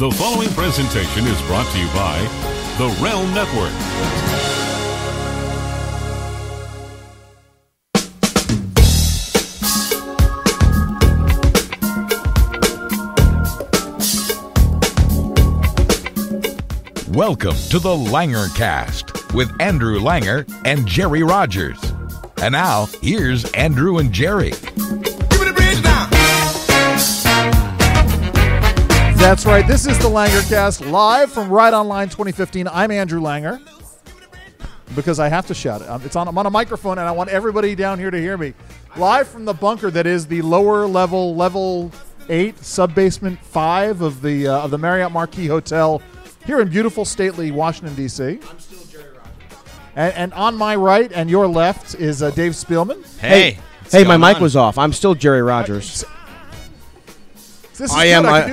The following presentation is brought to you by the Realm Network. Welcome to the LangerCast with Andrew Langer and Jerry Rogers. And now, here's Andrew and Jerry. That's right. This is the LangerCast live from RightOnline 2015. I'm Andrew Langer because I have to shout it. I'm on a microphone, and I want everybody down here to hear me. Live from the bunker that is the lower level 8, sub-basement 5 of the Marriott Marquis Hotel here in beautiful, stately Washington, D.C. I'm still Jerry Rogers. And on my right and your left is Dave Spielman. Hey, my mic was off. I'm still Jerry Rogers. I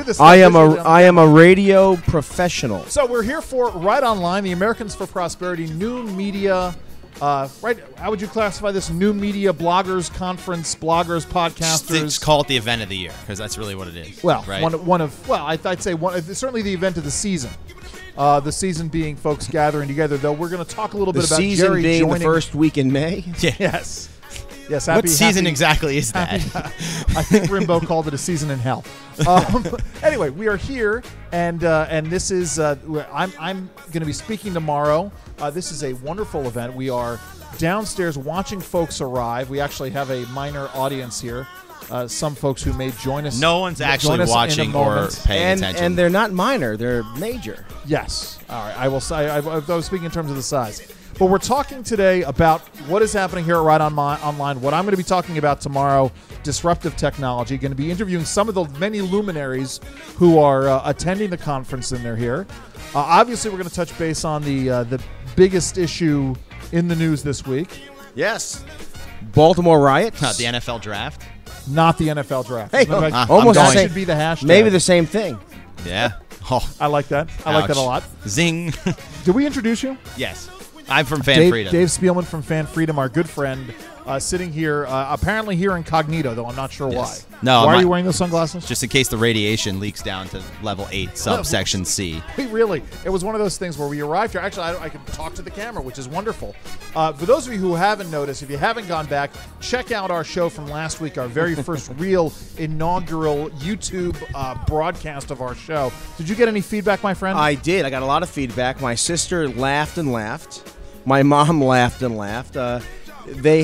am a radio professional. So we're here for RightOnline, the Americans for Prosperity new media. Right? How would you classify this new media bloggers conference? Bloggers, podcasters. Just call it the event of the year because that's really what it is. Well, right? I'd say certainly the event of the season. The season being folks gathering together. Though we're going to talk a little bit about Jerry season being joining. the first week in May. Yeah. Yes. What season exactly is that? I think Rimbaud called it a season in hell. Anyway, we are here, and this is I'm going to be speaking tomorrow. This is a wonderful event. We are downstairs watching folks arrive. We actually have a minor audience here. Some folks who may join us. No one's actually watching or paying attention. And they're not minor; they're major. Yes. All right. I will say. I was speaking in terms of the size. But we're talking today about what is happening here at RightOnline, what I'm going to be talking about tomorrow, disruptive technology. Going to be interviewing some of the many luminaries who are attending the conference, and they're here. Obviously, we're going to touch base on the biggest issue in the news this week. Yes. Baltimore riots. Not the NFL draft. Not the NFL draft. Hey, almost that should be the hashtag. Maybe the same thing. Yeah. Oh, I like that. I like that a lot. Zing. Did we introduce you? Yes. I'm from FanFreedom. Dave Spielman from FanFreedom, our good friend, sitting here, apparently here incognito, though I'm not sure why. No, why are you wearing those sunglasses? Just in case the radiation leaks down to level 8, subsection C. Really, it was one of those things where we arrived here. Actually, I can talk to the camera, which is wonderful. For those of you who haven't noticed, if you haven't gone back, check out our show from last week, our very first real inaugural YouTube broadcast of our show. Did you get any feedback, my friend? I did. I got a lot of feedback. My sister laughed and laughed. My mom laughed and laughed. They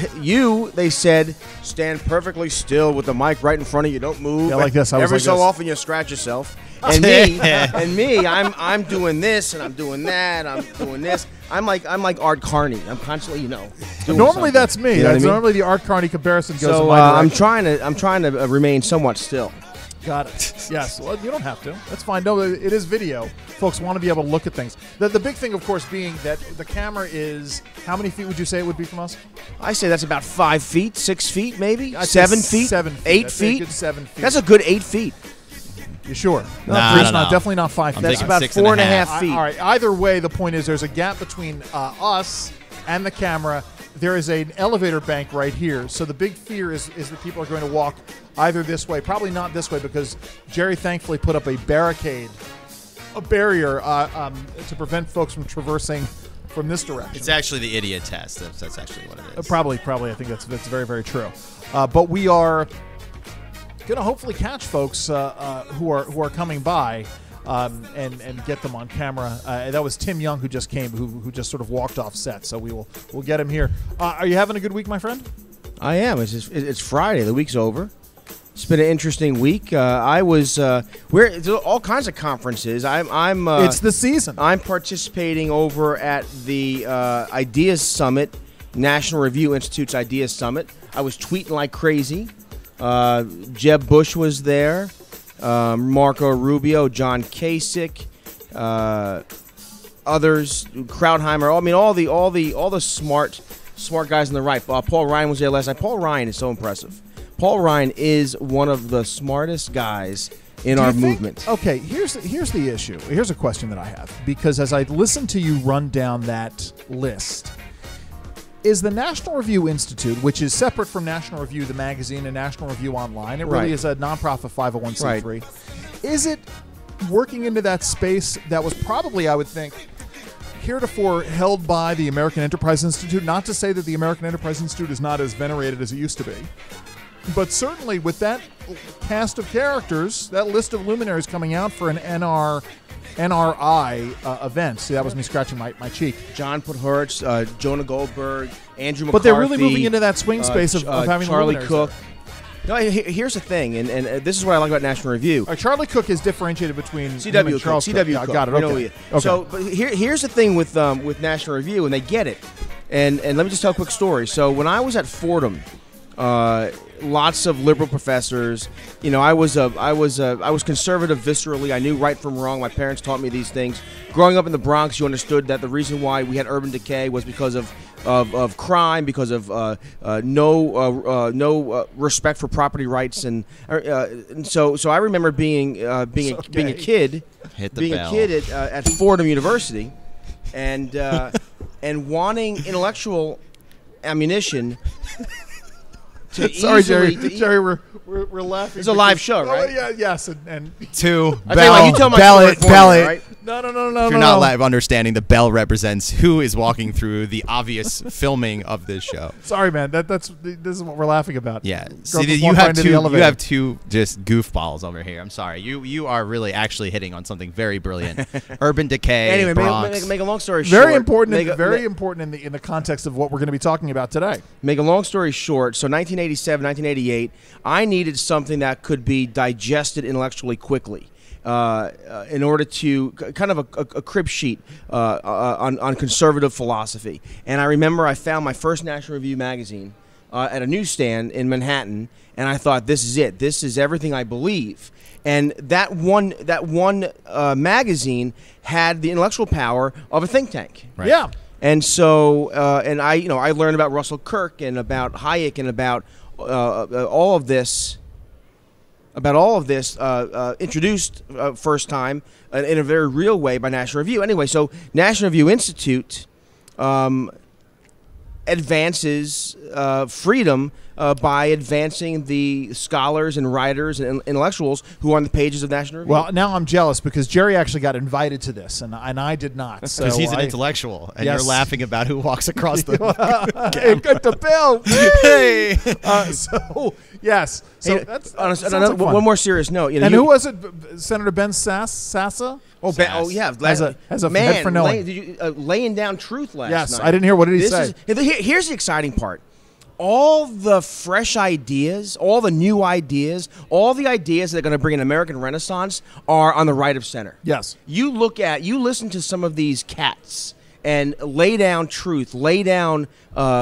said, stand perfectly still with the mic right in front of you. Don't move. Yeah, like this. Every so often you scratch yourself. And me, I'm doing this and I'm doing that. I'm doing this. I'm like Art Carney. I'm constantly, doing normally something. that's me. You know what I mean? Normally the Art Carney comparison goes. So in my direction. I'm trying to remain somewhat still. Got it. Yes. Well, you don't have to. That's fine. No, it is video. Folks want to be able to look at things. The big thing, of course, being that the camera is, how many feet would you say it would be from us? I say that's about 5 feet, 6 feet, maybe 7 feet, 7 feet, 8 That's feet. A good 7 feet. That's a good 8 feet. You sure? No, Definitely not 5 feet. That's thinking about 4.5 feet. All right. Either way, the point is there's a gap between us and the camera. There is an elevator bank right here. So the big fear is that people are going to walk either this way, probably not this way, because Jerry thankfully put up a barrier to prevent folks from traversing from this direction. It's actually the idiot test. That's actually what it is. Probably. I think that's very, very true. But we are going to hopefully catch folks who are coming by. And get them on camera. That was Tim Young who just came, who just sort of walked off set. So we'll get him here. Are you having a good week, my friend? I am. It's Friday. The week's over. It's been an interesting week. There's all kinds of conferences. It's the season. I'm participating over at the Ideas Summit, National Review Institute's Ideas Summit. I was tweeting like crazy. Jeb Bush was there. Marco Rubio, John Kasich, others, Krauthammer. I mean, all the smart guys on the right. Paul Ryan was there last night. Paul Ryan is so impressive. Paul Ryan is one of the smartest guys in our movement. Okay, here's the issue. Here's a question that I have, because as I listened to you run down that list, is the National Review Institute, which is separate from National Review, the magazine, and National Review Online, it really is a nonprofit 501c3. Is it working into that space that was probably, I would think, heretofore held by the American Enterprise Institute. Not to say that the American Enterprise Institute is not as venerated as it used to be, but certainly with that cast of characters, that list of luminaries coming out for an NRI event. See, that was me scratching my cheek. John Podhoretz, Jonah Goldberg, Andrew McCarthy. But they're really moving into that swing space of having Charlie luminaries Cook. there. No, here's the thing, and this is what I like about National Review. Charlie Cook is differentiated between CW and Charles Cook. Cook. CW Yeah, Cook. got it. You know Okay. who he is. So, but here's the thing with National Review, and they get it. And let me just tell a quick story. So when I was at Fordham, lots of liberal professors. You know, I was conservative viscerally. I knew right from wrong. My parents taught me these things. Growing up in the Bronx, you understood that the reason why we had urban decay was because of crime, because of no respect for property rights, and so I remember being a kid, at Fordham University, and wanting intellectual ammunition. Sorry, Jerry. Jerry, we're laughing. It's a live show, right? Oh, yeah, yes, and Two. I tell you what, you tell my story for me, right? No. If you're not live understanding, the bell represents who is walking through the obvious filming of this show. Sorry, man. This is what we're laughing about. Yeah. Girls See, just you walk right have into two. the You elevator. have two just goofballs over here. I'm sorry. You are really actually hitting on something very brilliant. Urban decay. Anyway, Bronx. make a long story short. Very important. Very important in the context of what we're going to be talking about today. Make a long story short. So 1987, 1988, I needed something that could be digested intellectually quickly. In order to kind of a crib sheet on conservative philosophy. And I remember I found my first National Review magazine at a newsstand in Manhattan, and I thought, this is it. This is everything I believe. And that one magazine had the intellectual power of a think tank. Right. Yeah. And so, and I learned about Russell Kirk and about Hayek and about all of this. Introduced first time in a very real way by National Review. Anyway, so National Review Institute advances freedom by advancing the scholars and writers and intellectuals who are on the pages of National Review. Well, now I'm jealous because Jerry actually got invited to this, and I did not. Because he's an intellectual, and Yes. you're laughing about who walks across the. Hey, good to Bill. Hey. So yes. So Hey, that's on sounds like fun. one more serious note. You know, And who was it? Senator Ben Sassa? yeah, As a man, head for knowing. laying down truth last Yes, night. I didn't hear. What did he say? Here's the exciting part. All the fresh ideas, all the new ideas, all the ideas that are going to bring an American Renaissance are on the right of center. Yes. You listen to some of these cats and lay down truth, lay down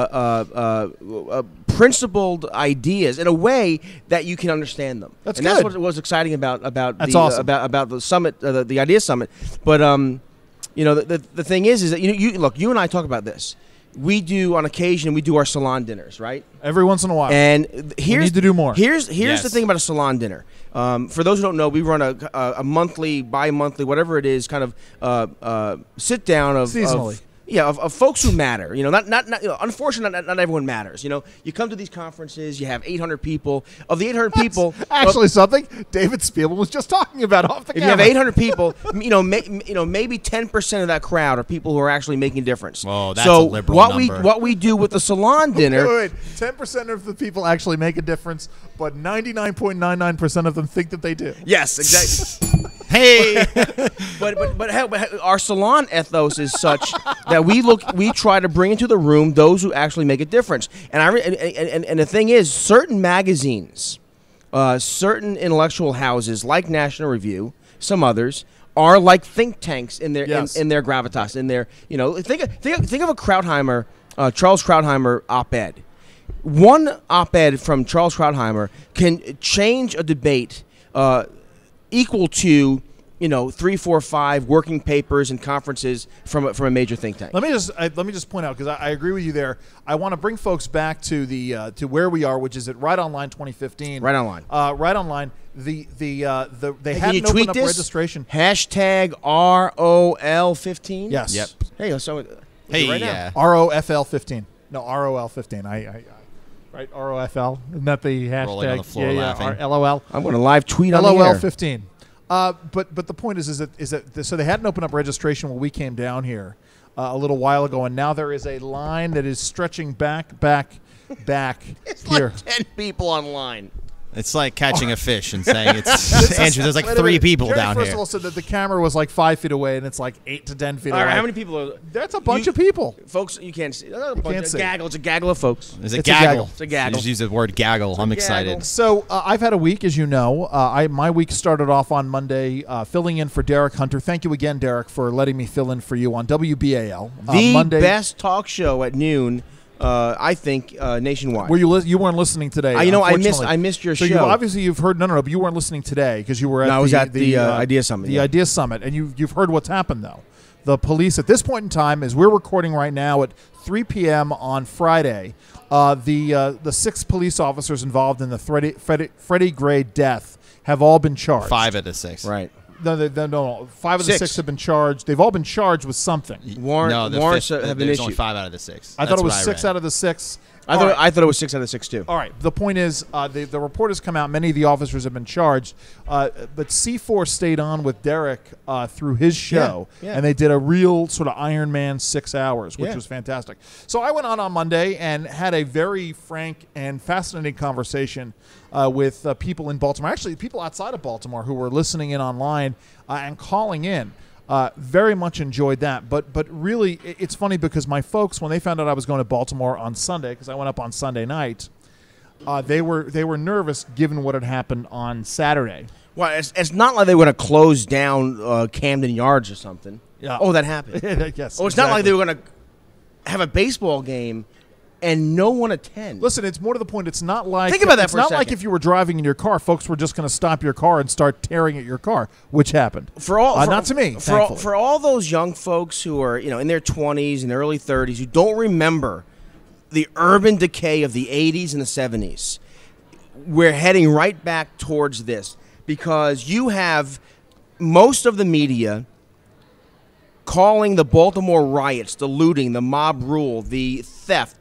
principled ideas in a way that you can understand them. That's and good. That's what was exciting about That's the awesome. about the summit, the Idea Summit. But the thing is that you and I talk about this. We do on occasion. We do our salon dinners, right? Every once in a while. And we need to do more. Here's Yes. the thing about a salon dinner. For those who don't know, we run a monthly, bi-monthly, whatever it is, kind of sit down of Seasonally. Of folks who matter. You know, not unfortunately, not everyone matters. You know, you come to these conferences, you have 800 people. Of the 800 people, Actually, something David Spielman was just talking about off the if you camera. have 800 people, maybe 10% of that crowd are people who are actually making a difference. Whoa, that's so a liberal what number. we do with the salon dinner. Wait, 10% of the people actually make a difference, but 99.99% of them think that they do. Yes, exactly. Hey. But our salon ethos is such that we try to bring into the room those who actually make a difference. And the thing is, certain magazines, certain intellectual houses like National Review, some others are like think tanks in their Yes. in their gravitas, in their think of a Krautheimer, Charles Krautheimer op-ed. One op-ed from Charles Krautheimer can change a debate equal to 3, 4, 5 working papers and conferences from a major think tank. Let me just point out, because I agree with you there. I want to bring folks back to the to where we are, which is at RightOnline 2015. RightOnline. RightOnline. They Can hadn't you tweet opened up this? registration. Hashtag ROL15. Yes. Yep. Hey, so Hey, right now. yeah. ROFL 15. No, ROL 15. Right, ROFL. Isn't that the hashtag? Rolling on the floor laughing. LOL. I'm going to live tweet on the LOL air. 15. But the point is that so they hadn't opened up registration when we came down here a little while ago, and now there is a line that is stretching back It's here. like 10 people online. It's like catching a fish and saying it's Andrew. There's like 3 people Jerry down first here. of all said that the camera was like 5 feet away, and it's like 8 to 10 feet All away. right, how many people are That's a bunch of people. Folks, you can't see. Can't see. Gaggle. It's a gaggle of folks. It's a It's a gaggle. gaggle. It's a gaggle. You just use the word gaggle. I'm excited. gaggle. So I've had a week, as you know. My week started off on Monday filling in for Derek Hunter. Thank you again, Derek, for letting me fill in for you on WBAL. The Monday, best talk show at noon, I think, nationwide. Were you weren't listening today? I unfortunately. missed your So show. obviously you've heard no, but you weren't listening today because you were at No, I was at the Idea Summit, The yeah. Idea Summit, and you've heard what's happened though. The police at this point in time, as we're recording right now at 3 p.m. on Friday, the 6 police officers involved in the Freddie Gray death have all been charged. 5 of the 6. Right. No. 5 of the 6. 6 have been charged. They've all been charged with something. Warrants have been There's only issued. 5 out of the 6. I thought it was 6 out of the 6. I thought it was 6 out of 6 too. All right. The point is, the report has come out. Many of the officers have been charged, but C4 stayed on with Derek through his show, Yeah. and they did a real sort of Iron Man 6 hours, which Yeah. was fantastic. So I went on Monday and had a very frank and fascinating conversation with people in Baltimore, actually people outside of Baltimore who were listening in online and calling in. Very much enjoyed that, but really it's funny because my folks, when they found out I was going to Baltimore on Sunday, because I went up on Sunday night, they were nervous given what had happened on Saturday. Well, it's not like they were going to close down Camden Yards or something. Yeah. Oh, that happened. Yes. Oh, it's not like they were going to have a baseball game and no one attend. Listen, it's more to the point. It's not like Think about that it's for a not like second. if you were driving in your car, folks were just going to stop your car and start tearing at your car, which happened. Not to me. For all those young folks who are in their 20s and early 30s who don't remember the urban decay of the 80s and the 70s, we're heading right back towards this because you have most of the media calling the Baltimore riots, the looting, the mob rule, the theft,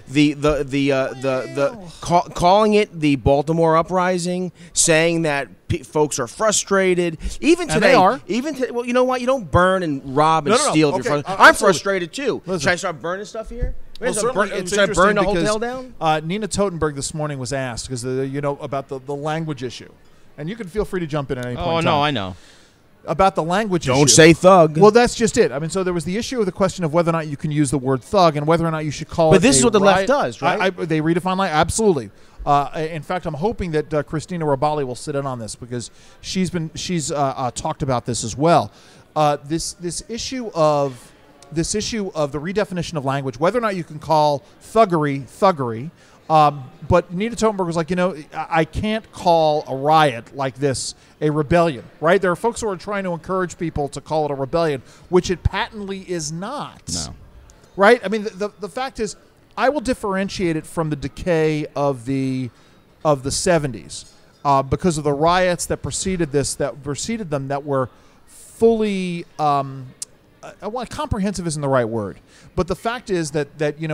calling it the Baltimore uprising, saying that folks are frustrated. Even today, and they are. Well, you know what? You don't burn and rob and No. steal. Okay, If you're absolutely. I'm frustrated too. Listen. Should I start burning stuff here? Well, certainly, it's should I burn the interesting hotel because, down? Nina Totenberg this morning was asked because about the language issue, and you can feel free to jump in at any point. Oh in no, time. I know. About the language issue. Don't say thug. Well, that's just it. I mean, so there was the issue of the question of whether or not you can use the word thug and whether or not you should call it. But this is what the left does, right? They redefine language. Absolutely. In fact, I'm hoping that Kristina Ribali will sit in on this because she's talked about this as well. This issue of the redefinition of language, whether or not you can call thuggery. But Nina Totenberg was like, I can't call a riot like this a rebellion, right? There are folks who are trying to encourage people to call it a rebellion, which it patently is not. No. Right? I mean, the fact is, I will differentiate it from the decay of the 70s because of the riots that preceded them that were fully comprehensive isn't the right word, but the fact is that in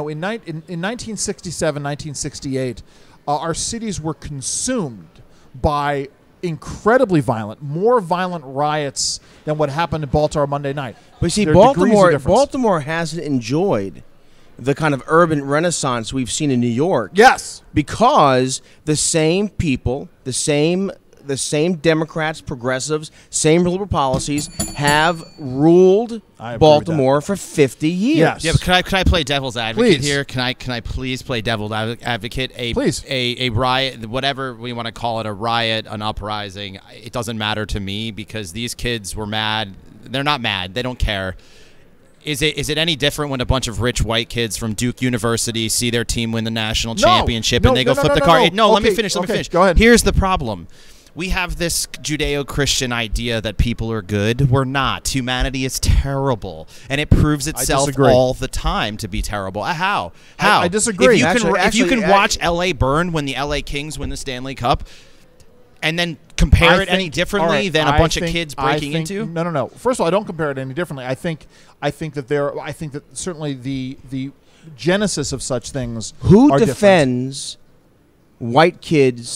1967, 1968, our cities were consumed by incredibly more violent riots than what happened in Baltimore Monday night. But see, There are degrees of difference. Baltimore hasn't enjoyed the kind of urban renaissance we've seen in New York. Yes, because the same people, the same Democrats, progressives, same liberal policies have ruled I agree with Baltimore for 50 years. Yes. Yeah, but could I play devil's advocate Please. here? Can I please play devil's advocate? Please. A riot, whatever we want to call it, a riot, an uprising. It doesn't matter to me because these kids were mad. They're not mad. They don't care. Is it any different when a bunch of rich white kids from Duke University see their team win the national championship and they go flip the car? Let me finish. Go ahead. Here's the problem. We have this Judeo-Christian idea that people are good. We're not. Humanity is terrible, and it proves itself disagree. all the time to be terrible. How? I disagree. If you can watch L.A. burn when the L.A. Kings win the Stanley Cup, and then compare it any differently than a bunch of kids breaking into? No. First of all, I don't compare it any differently. I think that certainly the genesis of such things. Who are defends white kids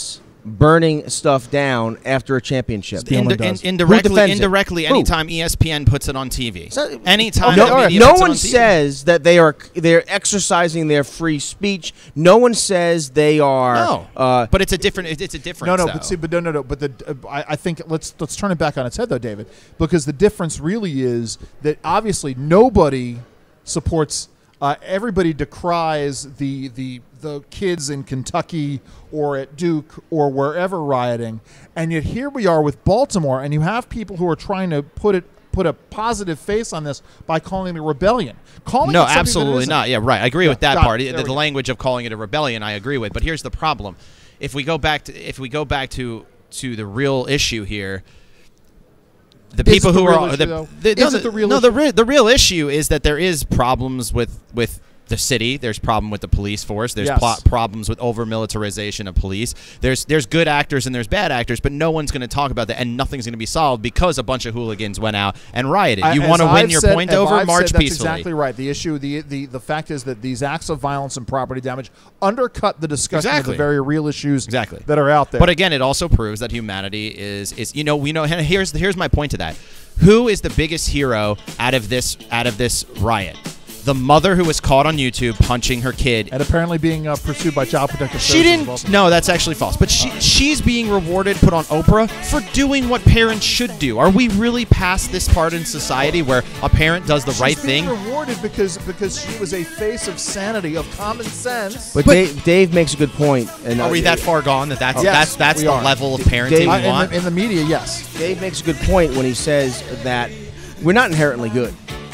burning stuff down after a championship? Spielman does. Who? anytime ESPN puts it on TV. So- Anytime No, the media no puts it one on TV. says that they're exercising their free speech. No one says they are. No, but it's a different. It's a difference. No, though. but see, but no. But I think let's turn it back on its head, though, David, because the difference really is that obviously nobody supports. Everybody decries the kids in Kentucky or at Duke or wherever rioting, and yet here we are with Baltimore, and you have people who are trying to put a positive face on this by calling it a rebellion. No, absolutely not. Yeah, right. I agree with that part. The go. language of calling it a rebellion, I agree with. But here's the problem: if we go back to the real issue here, the people who are the real issue is that there is problems with the city. There's problem with the police force. There's problems with over-militarization of police. There's good actors and there's bad actors, but no one's going to talk about that, and nothing's going to be solved because a bunch of hooligans went out and rioted. You want to win your point over? March peacefully. That's exactly right. The issue, the fact is that these acts of violence and property damage undercut the discussion of the very real issues that are out there. But again, it also proves that humanity is here's my point to that. Who is the biggest hero out of this riot? The mother who was caught on YouTube punching her kid and apparently being pursued by child protective services. She didn't. No, that's actually false. But she's being rewarded, put on Oprah for doing what parents should do. Are we really past this part in society where a parent does the right thing? She's being rewarded because she was a face of sanity, of common sense. But Dave makes a good point. And are we that far gone that's the level of parenting Dave, we want? In the media, yes. Dave makes a good point when he says that we're not inherently good.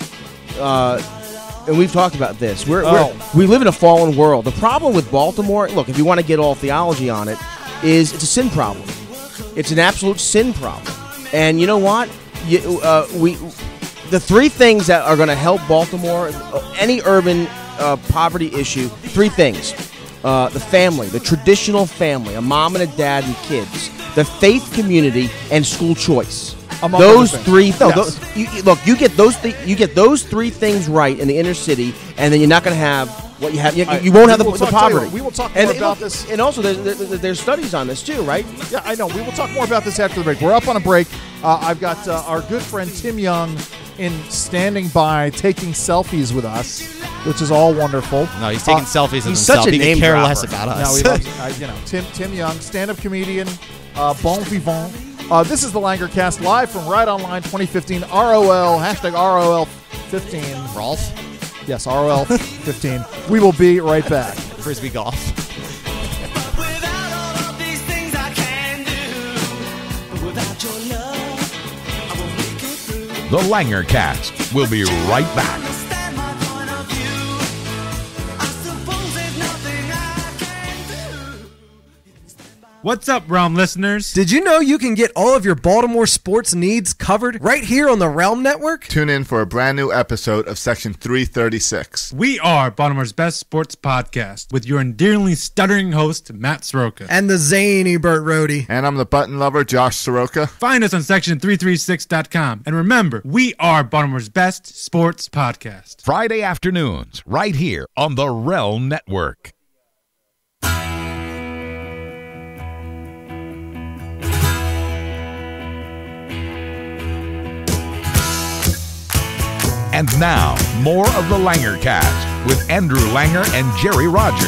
And we've talked about this. We live in a fallen world. The problem with Baltimore, look, if you want to get all theology on it, is it's a sin problem. It's an absolute sin problem. And you know what? The three things that are going to help Baltimore, any urban poverty issue, three things. The family, the traditional family, a mom and a dad and kids, the faith community, and school choice. Those three. You get those three things right in the inner city, and then you're not going to have what you have. You won't have the poverty. We will talk more about this. And also, there's studies on this too, right? Yeah, I know. We will talk more about this after the break. We're up on a break. I've got our good friend Tim Young standing by, taking selfies with us, which is all wonderful. No, he's taking selfies of he's himself. such a He name could care dropper. less about us. No, he loves, Tim Young, stand-up comedian, bon vivant. This is the LangerCast live from RightOnline 2015 ROL #ROL15. Rolf? Yes, ROL15. We will be right back. Frisbee golf. The LangerCast. We'll be right back. What's up, Realm listeners? Did you know you can get all of your Baltimore sports needs covered right here on the Realm Network? Tune in for a brand new episode of Section 336. We are Baltimore's best sports podcast with your endearingly stuttering host, Matt Soroka. And the zany Burt Rohde. And I'm the button lover, Josh Soroka. Find us on section336.com. And remember, we are Baltimore's best sports podcast. Friday afternoons, right here on the Realm Network. And now, more of the LangerCast with Andrew Langer and Jerry Rogers.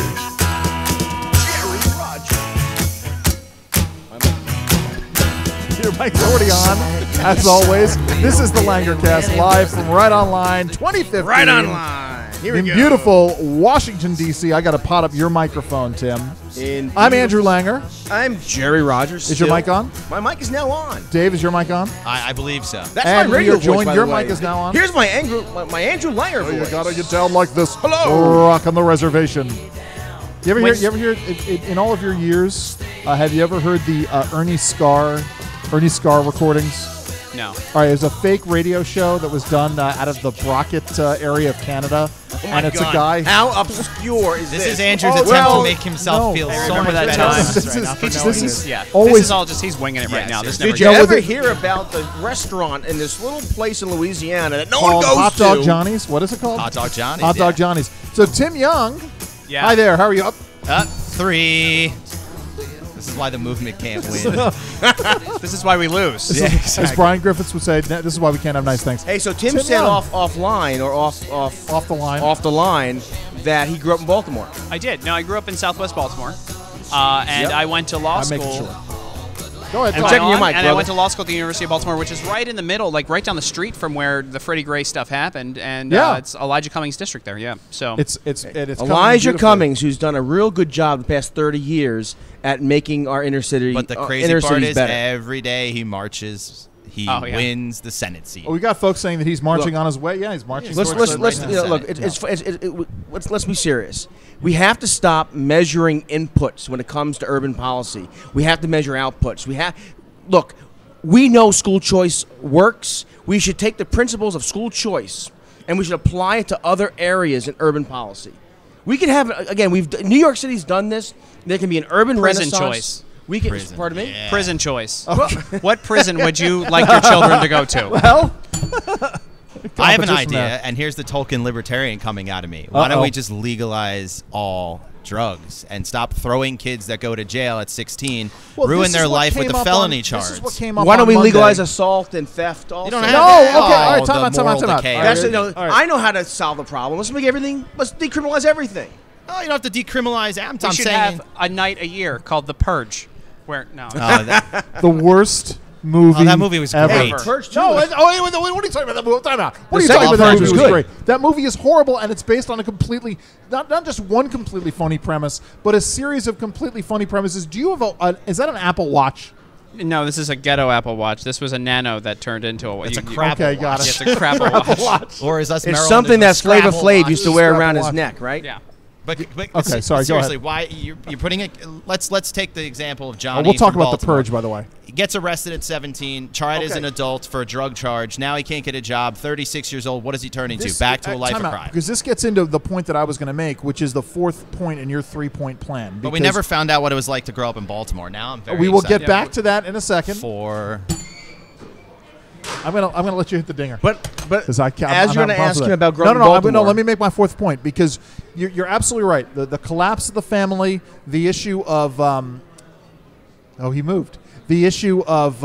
Your mic's already on, as always. This is the LangerCast live from RightOnline 2015. Right online. Here we in go. beautiful Washington, D.C. I got to pot up your microphone, Tim. I'm Andrew Langer. I'm Jerry Rogers. Is your mic on? My mic is now on. Dave, is your mic on? I believe so. That's And my radio we are joined- voice, by your the way. mic is now on? Here's my Andrew Langer voice. You gotta get down like this. Hello. Rock on the reservation. You ever hear in all of your years? Have you ever heard the Ernie Scar recordings? No. All right, it was a fake radio show that was done out of the Brockett area of Canada, and it's a guy. How obscure is this? This is Andrew's Oh, attempt well, to make himself no. feel I so remember much that better. time. This is Yeah, always this is all just he's winging it right now. This Did never you know ever that- hear about the restaurant in this little place in Louisiana that no one called goes Hot to? Dog Johnny's. What is it called? Hot Dog Johnny's. Hot Dog Johnny's. So Tim Young. Yeah. Hi there. How are you? Up. 3. This is why the movement can't win. This is why we lose. As Brian Griffiths would say, this is why we can't have nice things. Hey, so Tim said offline or off the line that he grew up in Baltimore. I did. No, I grew up in Southwest Baltimore, and I went to law school. Sure. Go ahead. I'm checking your mic, and brother. I went to law school at the University of Baltimore, which is right in the middle, like right down the street from where the Freddie Gray stuff happened, and it's Elijah Cummings' district there. Yeah, so it's Elijah Cummings, who's done a real good job the past 30 years at making our inner city. But the crazy part is better. every day he marches. He wins the Senate seat. Well, we got folks saying that he's marching on his way. Yeah, he's marching. Let's be serious. We have to stop measuring inputs when it comes to urban policy. We have to measure outputs. We know school choice works. We should take the principles of school choice and we should apply it to other areas in urban policy. We could have New York City's done this. There can be an urban prison renaissance. choice. We can. Prison. Pardon me. Yeah. Prison choice. What prison would you like your children to go to? Well, I have an competition idea, there. and here's the Tolkien libertarian coming out of me. Why don't we just legalize all drugs and stop throwing kids that go to jail at 16, ruin their life with a felony charge? This is what came up Why don't on we Monday. legalize assault and theft also? You don't have No, to. okay, all right, time the out. moral All right. decay. I know how to solve the problem. Let's decriminalize everything. Oh, you don't have to decriminalize. I'm We should saying. have a night a year called The Purge. Where The worst movie. Oh, that movie was ever. great. Purge too. No, what are you talking about? That movie? Time out. What are you second talking about? That Purge movie was was good. great. That movie is horrible, and it's based on a completely not just one completely phony premise, but a series of completely phony premises. Do you have is that an Apple Watch? No, this is a ghetto Apple Watch. This was a Nano that turned into a. It's a crap. Okay, got it. It's a crapple watch. Or is us It's Maryland something that is a Flavor Scrabble Flav watch. used to wear Scrabble around his watch. neck, right? Yeah. But Okay, sorry, go seriously, ahead. why you're putting it? Let's take the example of Johnny. We'll talk from about The Baltimore. Purge, by the way. He gets arrested at 17, tried as an adult for a drug charge. Now he can't get a job. 36 years old. What does he turn into? Back to a life of time out, crime. because this gets into the point that I was going to make, which is the fourth point in your 3-point plan. But we never found out what it was like to grow up in Baltimore. Now I'm very We will excited get back to that in a second. for. I'm gonna let you hit the dinger. But 'Cause as you're going to ask him about growing no, up in no, Baltimore. no. Let me make my fourth point, because you're absolutely right. The collapse of the family, the issue of he moved. The issue of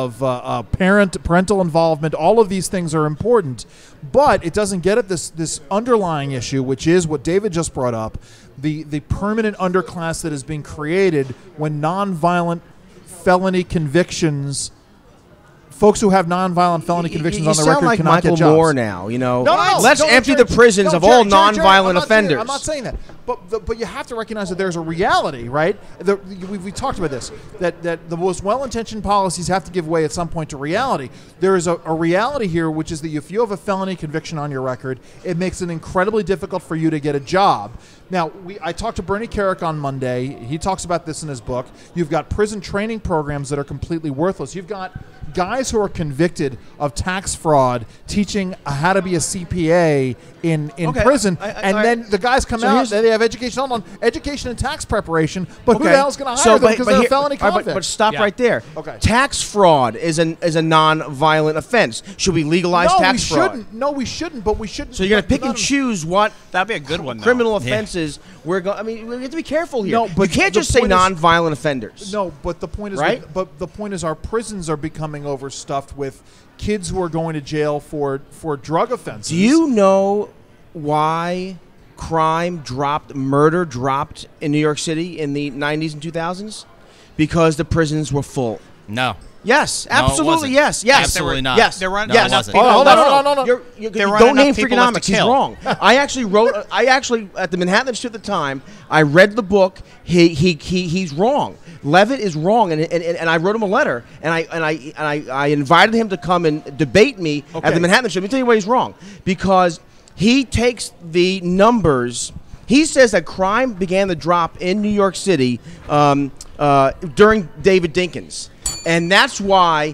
parental involvement. All of these things are important, but it doesn't get at this underlying issue, which is what David just brought up: the permanent underclass that is being created when nonviolent felony convictions. Folks who have nonviolent felony convictions on their record like cannot Michael get jobs. Moore now, you know. No. Let's Don't empty Jerry- the prisons no, of all Jerry, nonviolent offenders. I'm not saying that, but you have to recognize that there's a reality, right? We talked about this. That the most well-intentioned policies have to give way at some point to reality. There is a reality here, which is that if you have a felony conviction on your record, it makes it incredibly difficult for you to get a job. Now, I talked to Bernie Carrick on Monday. He talks about this in his book. You've got prison training programs that are completely worthless. You've got guys who are convicted of tax fraud teaching how to be a CPA in prison, and then the guys come out, they have education and tax preparation, but who the hell's going to hire them because they're a felony convict? But stop right there. Okay. Tax fraud is a non-violent offense. Should we legalize tax fraud? No, we shouldn't, but we shouldn't. So you're going to pick and choose what That'd be a good one, though. criminal offenses we're going. I mean, we have to be careful here. No, but you can't the just say point is- non-violent offenders. No, but the point is, Right? but the point is, our prisons are becoming overstuffed with kids who are going to jail for drug offenses. Do you know why murder dropped in New York City in the 90s and 2000s? Because the prisons were full. No. Yes, No, it absolutely. wasn't. Yes. Absolutely not. Yes. There weren't No, it enough wasn't. people. Hold on, no. There weren't Don't name enough people left Freakonomics. to He's kill. wrong. I actually at the Manhattan Institute at the time, I read the book. He's wrong. Levitt is wrong, and I wrote him a letter, and I invited him to come and debate me at the Manhattan Institute. Let me tell you why he's wrong. Because he takes the numbers. He says that crime began to drop in New York City during David Dinkins. And that's why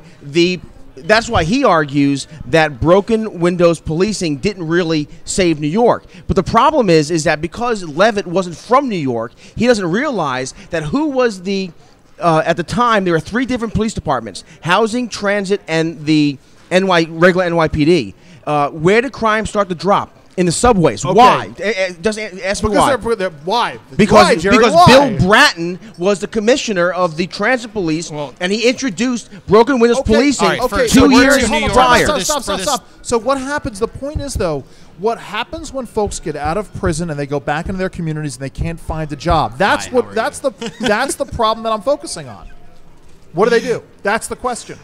he argues that broken windows policing didn't really save New York. But the problem is that because Levitt wasn't from New York, he doesn't realize that who was at the time, there were 3 different police departments: housing, transit, and the regular NYPD. Where did crime start to drop? In the subways. Okay. Why? Just ask me why. Why? Because why, Jerry? because Why? Bill Bratton was the commissioner of the transit police, and he introduced broken windows policing right, Okay, 2 years New York. prior. Stop. So what happens? The point is, though, what happens when folks get out of prison and they go back into their communities and they can't find a job? That's the problem that I'm focusing on. What do they do? That's the question.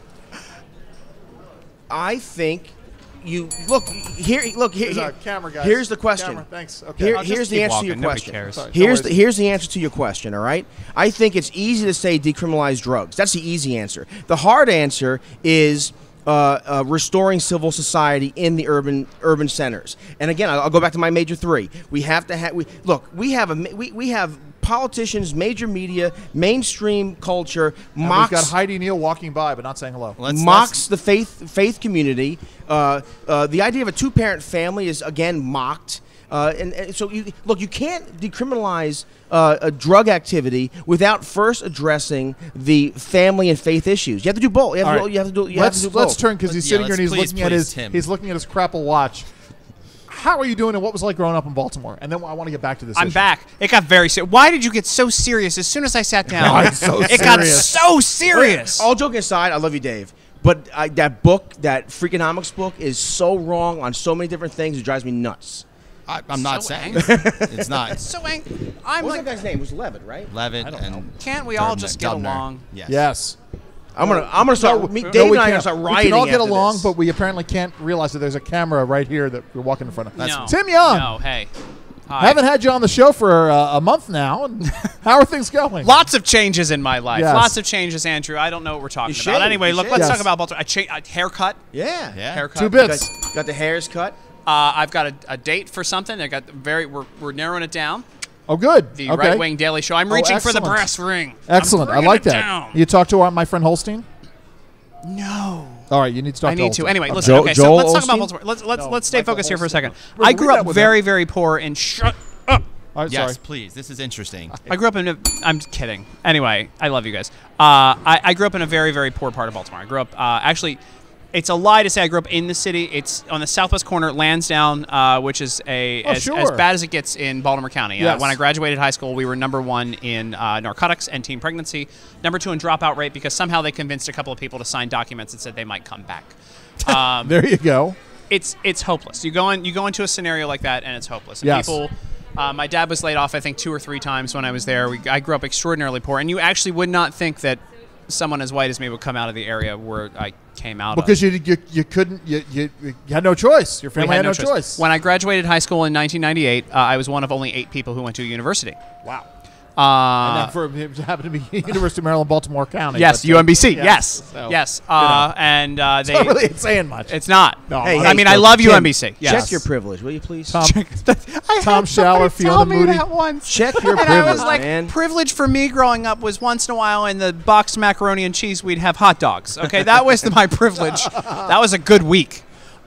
I think you look here. There's our camera, guys. Here's the question. Camera, thanks. Okay. Here's the answer to your Nobody question. cares. Sorry. Here's the answer to your question. All right. I think it's easy to say decriminalize drugs. That's the easy answer. The hard answer is restoring civil society in the urban centers. And again, I'll go back to my major three. We have to have. We have politicians, major media, mainstream culture We've mocks got Heidi Neal walking by, but not saying hello. mocks the faith community. The idea of a two-parent family is again mocked. And so you can't decriminalize drug activity without first addressing the family and faith issues. You have to do both. You have to do both. Let's turn because he's sitting here and he's please, looking at his crapple watch. How are you doing, and what was it like growing up in Baltimore? And then I want to get back to this. I'm issue. back. It got very serious. Why did you get so serious as soon as I sat down? God, so it got serious. so serious. All joking aside, I love you, Dave. But that book, that Freakonomics book, is so wrong on so many different things. It drives me nuts. I'm not saying it's not. So angry. I'm What was like, that guy's name? It was Levitt, right? Levitt I don't know. and can't we all just get along? Yes. I'm gonna start. Dave and I are gonna start We rioting. can all get after along, this. but we apparently can't realize that there's a camera right here that we're walking in front of. No. Tim Young. No, hey. Hi. Haven't had you on the show for a month now. And how are things going? Lots of changes in my life. Yes. Lots of changes, Andrew. I don't know what we're talking You about. shaved. Anyway, You look, shaved. let's Yes. talk about Baltimore. Haircut. Yeah. Haircut. 2 bits. Got the hairs cut. I've got a date for something. We're narrowing it down. Oh, good. The okay. Right Wing Daily Show. I'm reaching for the excellent. brass ring. Excellent. I'm I like bringing it that. down. You talked to my friend Holstein? No. All right, you need to talk I to need to. Holstein. Anyway, listen. Joel- Okay, so Joel let's talk about Osteen? Baltimore. No, Let's stay Michael focused here for a second. Holstein. I We grew met up with very, very poor and shut up. All right, Yes, sorry. please. This is interesting. I grew up in I'm kidding. Anyway, I love you guys. I grew up in a very, very poor part of Baltimore. I grew up, actually, it's a lie to say I grew up in the city. It's on the southwest corner, Lansdowne, which is as bad as it gets in Baltimore County. Yes. When I graduated high school, we were #1 in narcotics and teen pregnancy, #2 in dropout rate because somehow they convinced a couple of people to sign documents that said they might come back. There you go. It's hopeless. You go into a scenario like that, and it's hopeless. And Yes. people, my dad was laid off, I think, 2 or 3 times when I was there. I grew up extraordinarily poor, and you actually would not think that someone as white as me would come out of the area where I came out of. Because you couldn't, you had no choice. Your We family had had no choice. When I graduated high school in 1998, I was one of only 8 people who went to university. Wow. And then for it happened to be University of Maryland, Baltimore County. Yes, but, UMBC. yes. Yes, So, yes. you know. And It's not really saying much. It's not. No, Hey, I mean, I Tim, love Tim, UMBC. Yes. Check your privilege, will you please? Tom Tom Schaller, Fiona Moody. Check your And privilege, I was like, man. privilege for me growing up was once in a while in the boxed macaroni and cheese we'd have hot dogs. Okay, that was my privilege. That was a good week.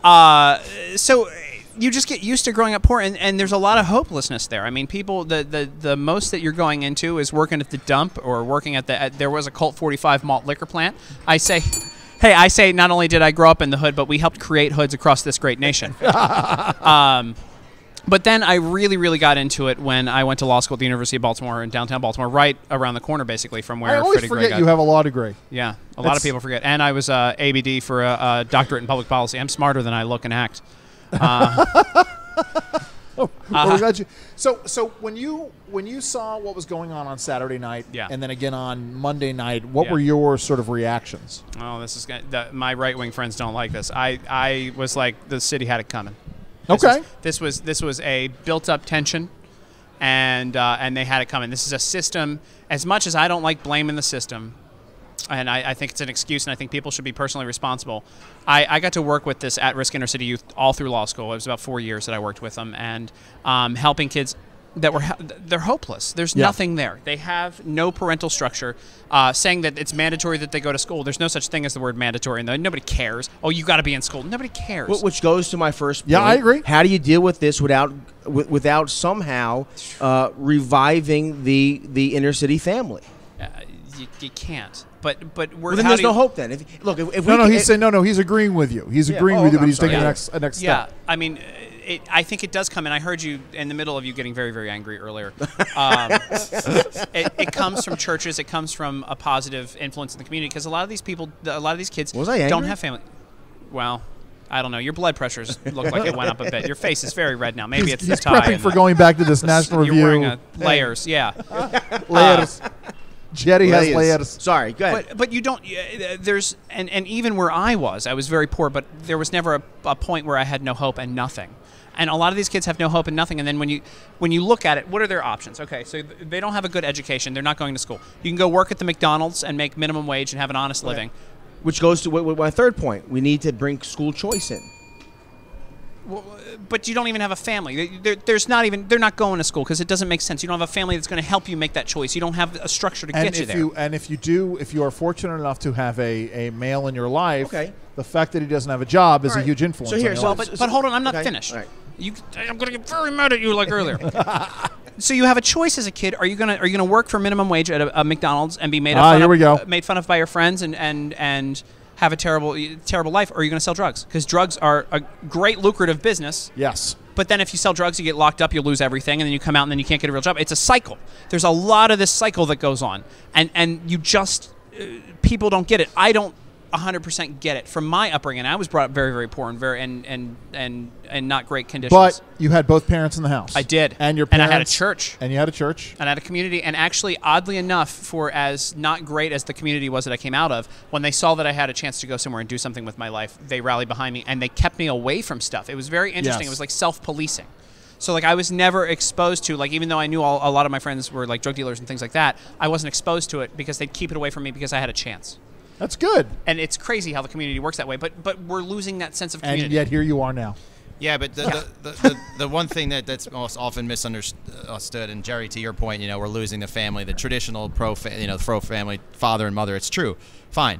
So you just get used to growing up poor, and there's a lot of hopelessness there. I mean, people, the most that you're going into is working at the dump or working at there was a Colt 45 malt liquor plant. I say, not only did I grow up in the hood, but we helped create hoods across this great nation. But then I really, really got into it when I went to law school at the University of Baltimore in downtown Baltimore, right around the corner, basically, from where I always Freddie Gray forget got. you have a law degree. Yeah, a lot of people forget. And I was ABD for a doctorate in public policy. I'm smarter than I look and act. Well, we're glad you. So when you saw what was going on Saturday night, Yeah. and then again on Monday night, what Yeah. were your sort of reactions? Oh, this is my right wing friends don't like this. I was like, the city had it coming. Okay. This was a built up tension, and they had it coming. This is a system. As much as I don't like blaming the system, and I think it's an excuse, and I think people should be personally responsible. I got to work with this at-risk inner-city youth all through law school. It was about 4 years that I worked with them, and helping kids that they're hopeless. There's nothing there. They have no parental structure. Saying that it's mandatory that they go to school. There's no such thing as the word mandatory, and nobody cares. Oh, you got to be in school. Nobody cares. Which goes to my first point. Yeah, I agree. How do you deal with this without somehow reviving the inner city family? You can't. But Well, then there's no hope. Then, if He's saying no. He's agreeing with you. He's agreeing with you, but he's taking the next step. Yeah, I mean, I think it does come, and I heard you in the middle of you getting very, very angry earlier. It comes from churches. It comes from a positive influence in the community because a lot of these people, a lot of these kids don't have family. Well, I don't know. Your blood pressures look like it went up a bit. Your face is very red now. Maybe it's the tie. He's prepping for going back to this national review. You're wearing layers, yeah. Layers. Jerry has layers. Sorry, go ahead. But you don't. There's and even where I was very poor. But there was never a point where I had no hope and nothing. And a lot of these kids have no hope and nothing. And then when you look at it, what are their options? Okay, so they don't have a good education. They're not going to school. You can go work at the McDonald's and make minimum wage and have an honest living. Which goes to my third point. We need to bring school choice in. Well, but you don't even have a family. They're not going to school because it doesn't make sense. You don't have a family that's going to help you make that choice. You don't have a structure to get you there. And if you are fortunate enough to have a male in your life, the fact that he doesn't have a job is a huge influence. So here, on your life. but hold on, I'm not finished. Right. I'm going to get very mad at you like earlier. So you have a choice as a kid. Are you gonna work for minimum wage at a McDonald's and be made fun of by your friends and have a terrible life, or are you going to sell drugs? Because drugs are a great lucrative business. Yes. But then if you sell drugs, you get locked up, you lose everything, and then you come out and then you can't get a real job. It's a cycle. There's a lot of this cycle that goes on, and you just people don't get it. I don't 100% get it. From my upbringing, I was brought up very, very poor and very and not great conditions. But you had both parents in the house. I did. And your parents, and I had a church. And you had a church. And I had a community. And actually, oddly enough, for as not great as the community was that I came out of, when they saw that I had a chance to go somewhere and do something with my life, they rallied behind me and they kept me away from stuff. It was very interesting. Yes. It was like self-policing. So like I was never exposed to, like, even though I knew a lot of my friends were like drug dealers and things like that, I wasn't exposed to it because they'd keep it away from me because I had a chance. That's good. And it's crazy how the community works that way, but we're losing that sense of community. And yet here you are now. Yeah, but the one thing that's most often misunderstood, and Jerry, to your point, we're losing the family, the traditional pro family, father and mother. It's true. Fine.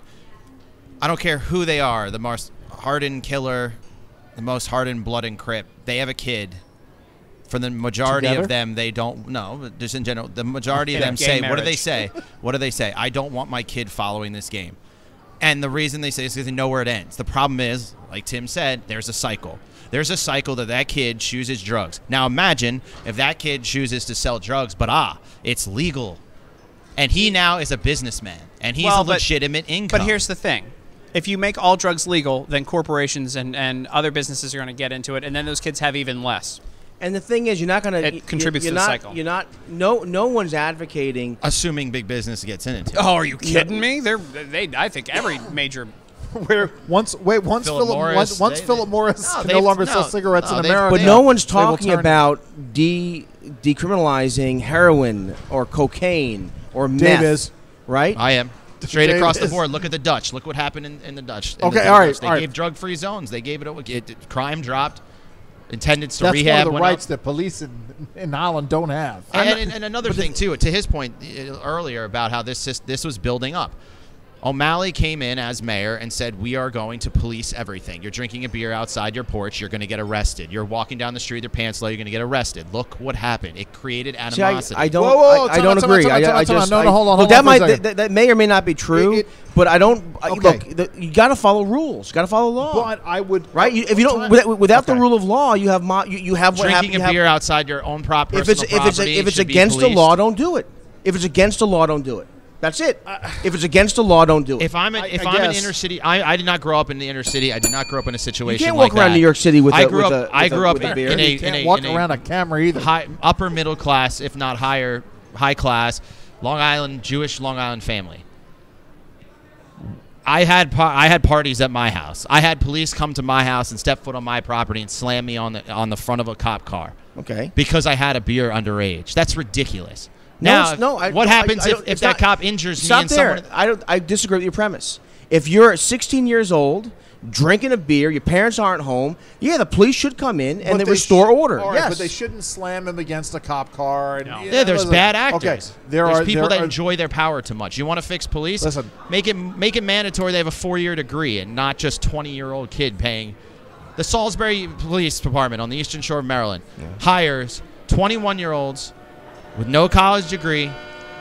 I don't care who they are, the most hardened killer, the most hardened blood and crip. They have a kid. For the majority of them, they don't. No, but just in general, the majority of them say, "What do they say? What do they say? I don't want my kid following this game." And the reason they say is because they know where it ends. The problem is, like Tim said, there's a cycle. There's a cycle that kid chooses drugs. Now imagine if that kid chooses to sell drugs, but it's legal, and he now is a businessman, and he's a legitimate income. But here's the thing. If you make all drugs legal, then corporations and other businesses are going to get into it, and then those kids have even less. And the thing is, you're not going to. It contributes to the cycle. You're not. No one's advocating. Assuming big business gets in it. Oh, are you kidding me? I think every major. Once Philip Morris can no longer sell cigarettes in America. But no one's talking about decriminalizing heroin or cocaine or meth. Dave is. Right? I am. Straight across the board. Look at the Dutch. Look what happened in the Dutch. Okay, all right. They gave drug-free zones. They gave it. Crime dropped. Attendance to rehab. That's one of the rights that police in Holland don't have. And another thing, too, to his point earlier about how this was building up. O'Malley came in as mayor and said, we are going to police everything. You're drinking a beer outside your porch, you're going to get arrested. You're walking down the street with your pants low, you're going to get arrested. Look what happened. It created animosity. See, I don't agree. Hold on. That may or may not be true, but I don't. Okay. Look, you got to follow rules. You got to follow law. But I would. Right? If you don't, without the rule of law, you have what happens. Drinking a beer outside your own personal property. If it's against the law, don't do it. If it's against the law, don't do it. That's it. If it's against the law, don't do it. If I'm in inner city, I did not grow up in the inner city. I did not grow up in a situation like that. You can't walk around New York City with I grew up in a beer. You can't walk around a camera either. Upper middle class, if not high class, Jewish Long Island family. I had parties at my house. I had police come to my house and step foot on my property and slam me on the front of a cop car. Okay. Because I had a beer underage. That's ridiculous. What happens if that cop injures me and someone? I disagree with your premise. If you're 16 years old, drinking a beer, your parents aren't home, the police should come in and they restore order. Right, yes. But they shouldn't slam him against a cop car. And, there's bad actors. Okay. There's people that enjoy their power too much. You want to fix police? Listen. Make it mandatory they have a 4-year degree and not just 20-year-old kid paying. The Salisbury Police Department on the Eastern Shore of Maryland hires 21-year-olds with no college degree,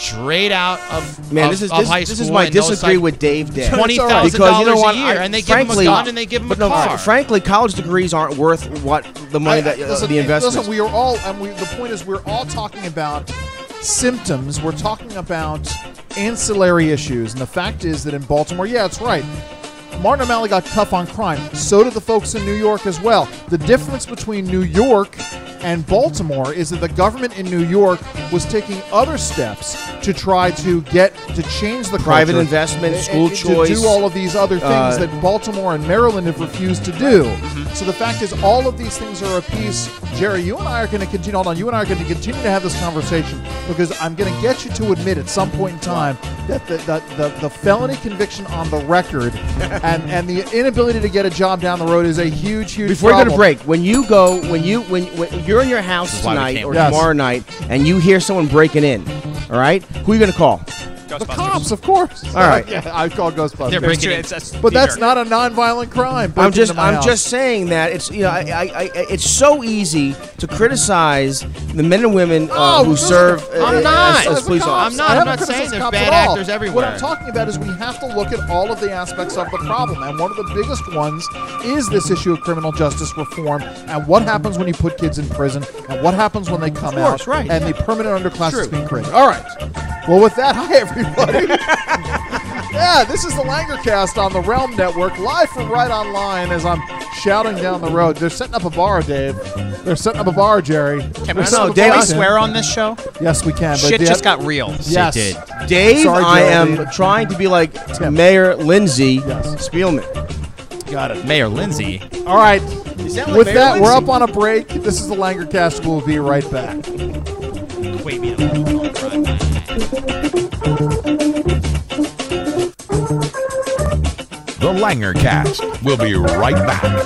straight out of Man, of, this of high is school. why I and knows, disagree like, with Dave Day. $20,000 Because you know what? a year, and they give him a gun and they give him a car. Frankly, college degrees aren't worth what the money that the investment. Listen, we are all, and the point is, we're all talking about symptoms. We're talking about ancillary issues, and the fact is that in Baltimore, yeah, it's right. Martin O'Malley got tough on crime. So did the folks in New York as well. The difference between New York and Baltimore is that the government in New York was taking other steps to try to change the private culture, investment, school choice, to do all of these other things that Baltimore and Maryland have refused to do. So the fact is, all of these things are a piece. Jerry, you and I are going to continue. Hold on, you and I are going to continue to have this conversation because I'm going to get you to admit at some point in time that the felony conviction on the record and the inability to get a job down the road is a huge Before problem. you go to break, when you're in your house tonight or tomorrow night and you hear someone breaking in, all right, who are you going to call? The cops, of course. All right. Yeah, I call Ghostbusters. They're breaking in. But that's not a nonviolent crime. I'm just saying that it's it's so easy to criticize the men and women who serve I'm not. as police officers. I'm not saying there's bad actors everywhere. What I'm talking about is we have to look at all of the aspects of the problem, and one of the biggest ones is this issue of criminal justice reform and what happens when you put kids in prison and what happens when they come out and the permanent underclass that's being created. All right. Well, with that, hi everybody. Yeah, this is the LangerCast on the Realm Network, live from RightOnline as I'm shouting down the road. They're setting up a bar, Dave. They're setting up a bar, Jerry. Can we swear on this show? Yes, we can. Shit just got real. Yes. It did. Dave, Sorry, I am Geraldine. trying to be like Mayor Lindsay Spielman. Got it. Mayor Lindsay. All right. Sound like With Mayor that, we're Lindsay. up on a break. This is the LangerCast. We'll be right back. Wait, me. The LangerCast. We'll be right back.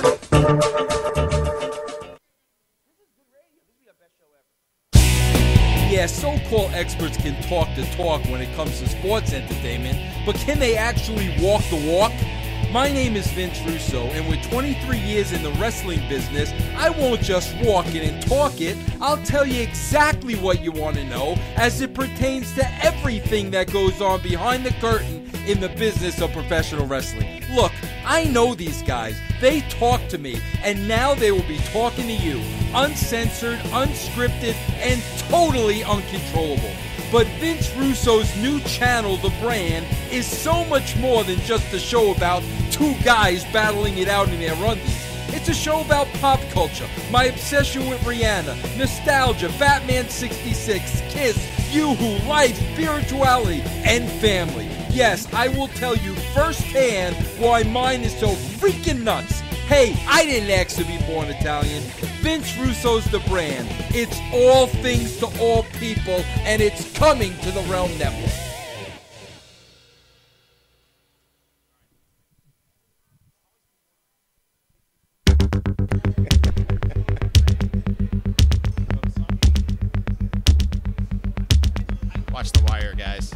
Yeah, so-called experts can talk the talk when it comes to sports entertainment, but can they actually walk the walk? My name is Vince Russo, and with 23 years in the wrestling business, I won't just walk it and talk it. I'll tell you exactly what you want to know as it pertains to everything that goes on behind the curtain in the business of professional wrestling. Look, I know these guys. They talk to me, and now they will be talking to you. Uncensored, unscripted, and totally uncontrollable. But Vince Russo's new channel, The Brand, is so much more than just a show about two guys battling it out in their undies. It's a show about pop culture, my obsession with Rihanna, nostalgia, Batman 66, Kiss, Yoo-Hoo, life, spirituality, and family. Yes, I will tell you firsthand why mine is so freaking nuts. Hey, I didn't ask to be born Italian. Vince Russo's The Brand. It's all things to all people, and it's coming to the Realm Network. Watch The Wire, guys.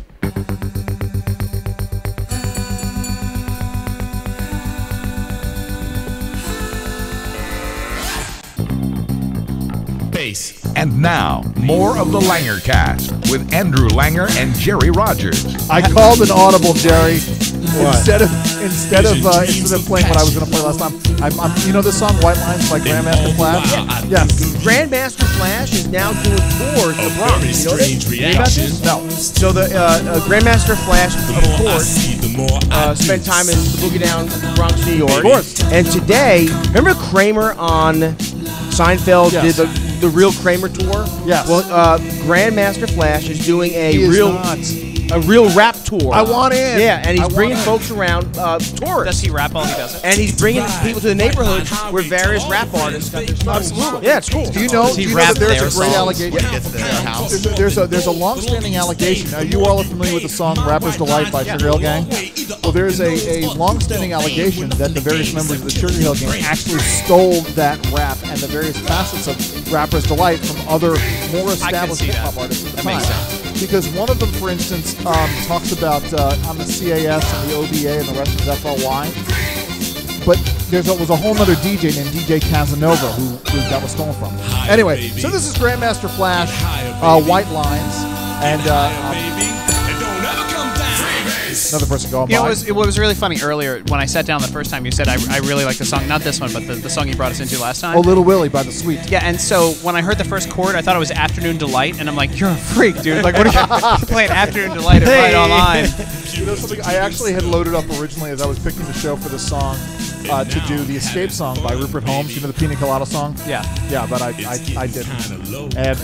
And now, more of the LangerCast with Andrew Langer and Jerry Rogers. I called an audible, Jerry. Instead of playing what I was going to play last time, you know the song White Lines by Grandmaster Flash? Yes. Grandmaster Flash is now doing tours in the Bronx. You know this? No. So the Grandmaster Flash, of course, spent time in the Boogie Down, Bronx, New York. Of course. And today, remember Kramer on Seinfeld did the real Kramer tour? Yes. Well, Grandmaster Flash is doing a real rap tour. I want in. Yeah, and he's bringing folks around tours. Does he rap while he does it? And he's bringing people to the neighborhoods where various rap artists got their stuff. Absolutely. Yeah, it's cool. Do you know that there's a great allegation? Gets to their house. There's a long-standing allegation. Now, you all are familiar with the song Rapper's Delight by Sugar Hill Gang? Well, there's a long-standing allegation that the various members of the Sugar Hill Gang actually stole that rap and the various facets of Rapper's Delight from other more established hip-hop artists at the time. Makes sense. Because one of them, for instance, talks about I'm the CAS and the OBA and the rest is FLY. But there was a whole other DJ named DJ Casanova who that was stolen from. Anyway, so this is Grandmaster Flash, White Lines. And another person going by. It was really funny earlier when I sat down the first time. You said I really like the song, not this one, but the song you brought us into last time. Oh, Little Willie by the Sweets. Yeah, and so when I heard the first chord, I thought it was Afternoon Delight, and I'm like, you're a freak, dude. Like, what are you playing Afternoon Delight at Right Online? You know something? I actually had loaded up originally as I was picking the show for the song to do the Escape song by Rupert Holmes. You know the Pina Colada song? Yeah. Yeah, but I didn't. And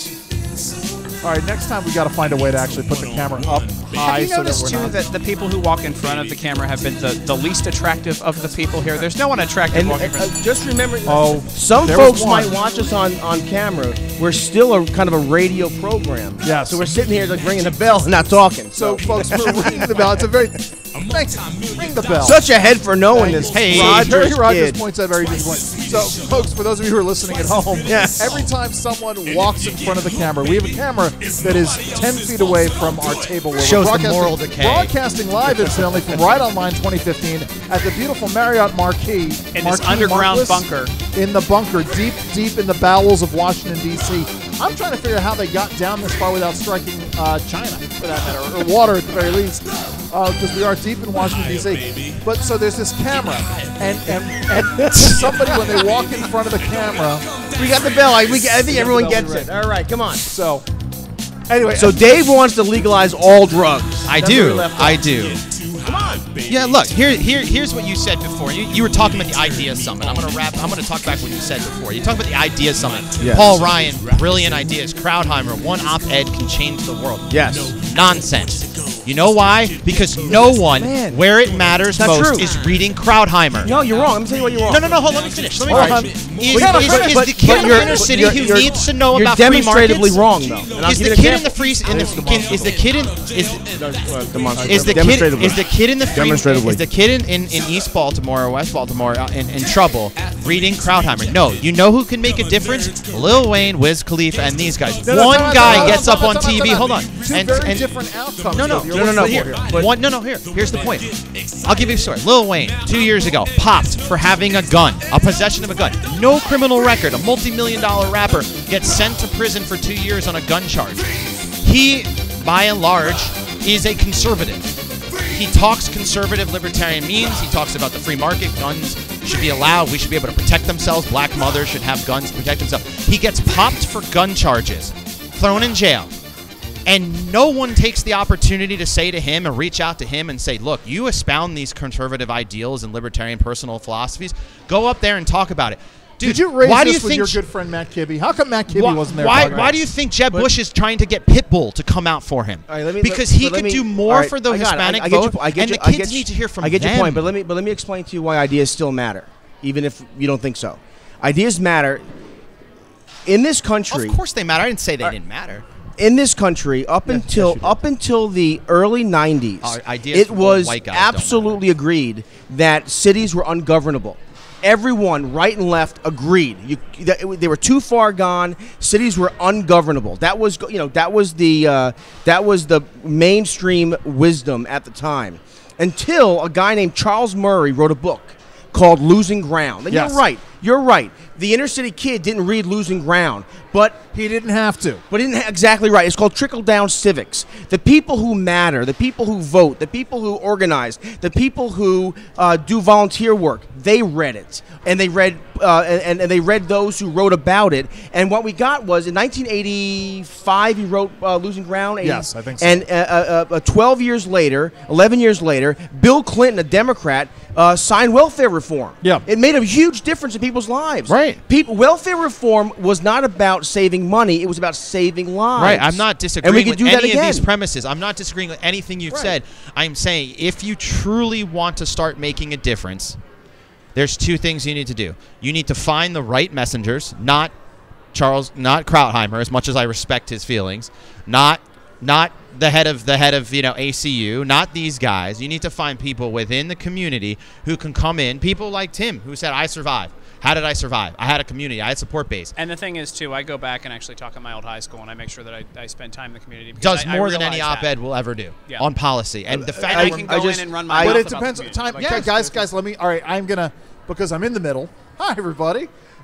all right, next time we got to find a way to actually put the camera up high. Have you noticed, so that we're too, that the people who walk in front of the camera have been the least attractive of the people here? There's no one attractive walking in front. Just remember, some folks might watch us on camera. We're still a kind of a radio program. Yeah. So we're sitting here like ringing the bell and not talking. So, folks, we're ringing the bell. It's a very... Thanks. Ring the bell. Such a head for knowing this. Hey, Rogers points out very good point. So, folks, for those of you who are listening at home, every time someone walks in front of the camera, we have a camera that is 10 feet away from our table. Where Shows we're the moral decay. Broadcasting live, incidentally, from Right Online 2015 at the beautiful Marriott Marquis. In this underground bunker. In the bunker, deep in the bowels of Washington, D.C. I'm trying to figure out how they got down this far without striking China, for that matter, or water at the very least, because we are deep in Washington, D.C. But so there's this camera, and somebody, when they walk in front of the camera... We got the bell. I think everyone gets it. All right, come on. So, anyway. So Dave wants to legalize all drugs. I do. Come on. Yeah, look, here's what you said before. You were talking about the Idea Summit. I'm going to talk back what you said before. You talked about the Idea Summit. Yes. Paul Ryan, brilliant ideas. Kraudheimer, one op-ed can change the world. Yes. Nonsense. You know why? Because no one, where it matters most, is reading Kraudheimer. No, you're wrong. Let me tell you what you're wrong. No, hold on, let me finish. Is the kid in the inner city who needs to know about free markets? You're demonstratively wrong, though. Is the kid in the free... Is the kid in East Baltimore or West Baltimore in trouble reading Kraudheimer? No. You know who can make a difference? Lil Wayne, Wiz Khalifa, and these guys. One guy gets up on TV. Hold on. Two very different outcomes. Here's the point. I'll give you a story. Lil Wayne, 2 years ago, popped for having a gun, a possession of a gun. No criminal record. A multi-million-dollar rapper gets sent to prison for 2 years on a gun charge. He, by and large, is a conservative. He talks conservative libertarian means. He talks about the free market. Guns should be allowed. We should be able to protect themselves. Black mothers should have guns to protect themselves. He gets popped for gun charges, thrown in jail. And no one takes the opportunity to say to him and reach out to him and say, look, you espound these conservative ideals and libertarian personal philosophies. Go up there and talk about it. Dude, did you raise this with your good friend Matt Kibbe? How come Matt Kibbe wasn't there? Why do you think Jeb Bush is trying to get Pitbull to come out for him? Because he could do more for the Hispanic vote, and the kids need to hear from them. I get your point, but let me explain to you why ideas still matter, even if you don't think so. Ideas matter in this country. Of course they matter. I didn't say they didn't matter. In this country, up until the early 90s, it was absolutely agreed that cities were ungovernable. Everyone, right and left, agreed. They were too far gone. Cities were ungovernable. That was the mainstream wisdom at the time. Until a guy named Charles Murray wrote a book called Losing Ground. And you're right. The inner city kid didn't read Losing Ground, but he didn't have to. But exactly right. It's called trickle-down civics. The people who matter, the people who vote, the people who organize, the people who do volunteer work, they read it, and they read and they read those who wrote about it. And what we got was in 1985, he wrote Losing Ground. Yes, I think so. And 11 years later, Bill Clinton, a Democrat, signed welfare reform. Yeah, it made a huge difference in people's lives. Right. Welfare reform was not about saving money; it was about saving lives. Right. I'm not disagreeing with any of these premises. I'm not disagreeing with anything you've said. I'm saying if you truly want to start making a difference, there's two things you need to do. You need to find the right messengers, not Kraudheimer, as much as I respect his feelings, not the head of ACU, not these guys. You need to find people within the community who can come in, people like Tim, who said, I survived. How did I survive? I had a community. I had support base. And the thing is, too, I go back and actually talk at my old high school, and I make sure that I spend time in the community. Does more than any op-ed will ever do on policy. And the fact I can go in and run my But mouth it depends on about time. the community. Guys, let me. All right, I'm gonna, because I'm in the middle. Hi, everybody.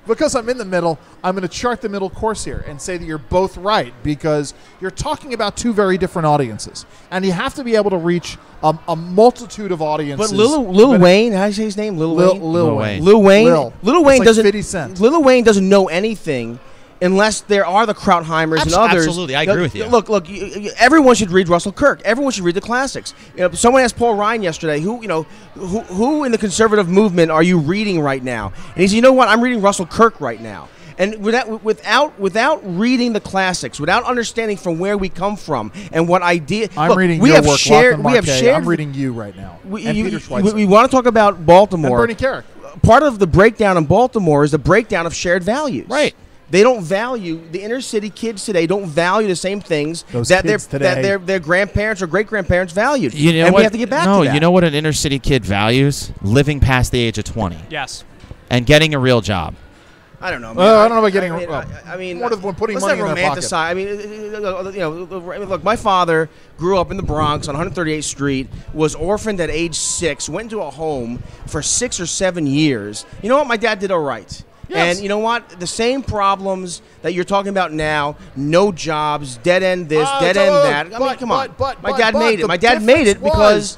because I'm in the middle, I'm going to chart the middle course here and say that you're both right, because you're talking about two very different audiences, and you have to be able to reach a multitude of audiences. But Lil Wayne, how do you say his name? Lil Wayne. Lil Wayne. Lil Wayne. Lil Wayne like doesn't. 50 Cent. Lil Wayne doesn't know anything unless there are the Krautheimers and others. Absolutely, I agree with you. Look, everyone should read Russell Kirk. Everyone should read the classics. Someone asked Paul Ryan yesterday, who in the conservative movement are you reading right now? And he said, you know what? I'm reading Russell Kirk right now. And without reading the classics, without understanding from where we come from and what idea, I'm reading your work. I'm reading you right now. Peter Schweitzer. We want to talk about Baltimore. And Bernie Carrick. Part of the breakdown in Baltimore is the breakdown of shared values. Right. They don't value the inner city kids today. Don't value the same things that their grandparents or great grandparents valued. You know and what? we have to get back to that. You know what an inner city kid values? Living past the age of 20. Yes. And getting a real job. I don't know, man. I don't know about getting. I mean, more than putting let's money not in their pocket. romanticize. I mean, look, my father grew up in the Bronx on 138th Street, was orphaned at age 6, went into a home for 6 or 7 years. You know what? My dad did all right. Yes. And you know what? The same problems that you're talking about now, no jobs, dead end this, dead end that. I mean, come on. My dad made it. My dad made it because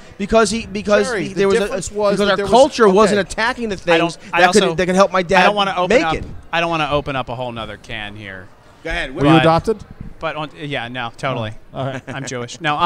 our culture wasn't attacking the things that could help my dad make it. I don't want to open up a whole nother can here. Go ahead. Were you adopted? But no, totally. Oh, all right. I'm Jewish. No,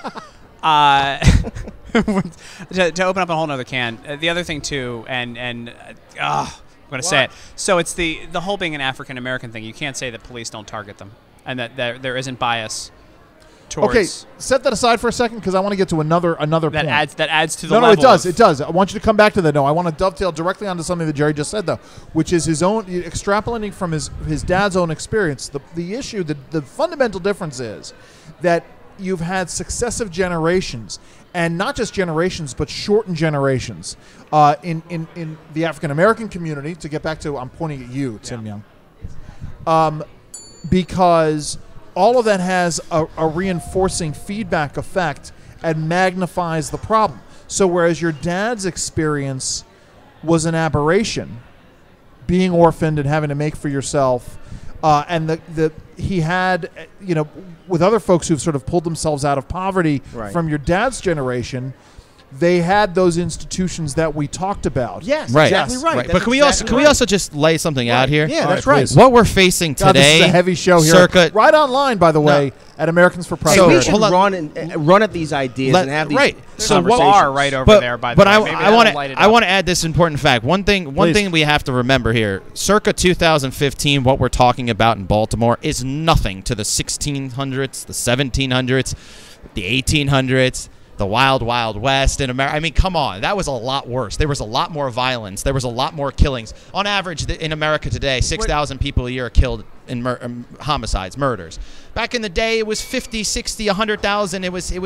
to open up a whole nother can. The other thing too, and I'm going to say it. So it's the whole being an African American thing. You can't say that police don't target them, and that there isn't bias towards. Okay, set that aside for a second, because I want to get to another point. That adds to the No, level. it does. I want you to come back to that. No, I want to dovetail directly onto something that Jerry just said, though, which is his own extrapolating from his dad's own experience. The issue, the fundamental difference is that you've had successive generations, and not just generations, but shortened generations in the African American community. To get back to, I'm pointing at you, Tim Young, because all of that has a reinforcing feedback effect and magnifies the problem. So whereas your dad's experience was an aberration, being orphaned and having to make for yourself, and he had, with other folks who've sort of pulled themselves out of poverty from your dad's generation, they had those institutions that we talked about. Yes, right. Exactly right. But can we also just lay something out here? Yeah, that's right. right. What we're facing today. God, this is a heavy show here. Right online, by the way, at Americans for Progress. So we should run at these ideas and have these So bar right over there. By the way, I want to add this important fact. One thing we have to remember here: circa 2015, what we're talking about in Baltimore is nothing to the 1600s, the 1700s, the 1800s. The Wild Wild West in America. I mean, come on. That was a lot worse. There was a lot more violence. There was a lot more killings. On average, in America today, 6,000 people a year are killed in homicides, murders. Back in the day, it was 50, 60, 100,000. It was the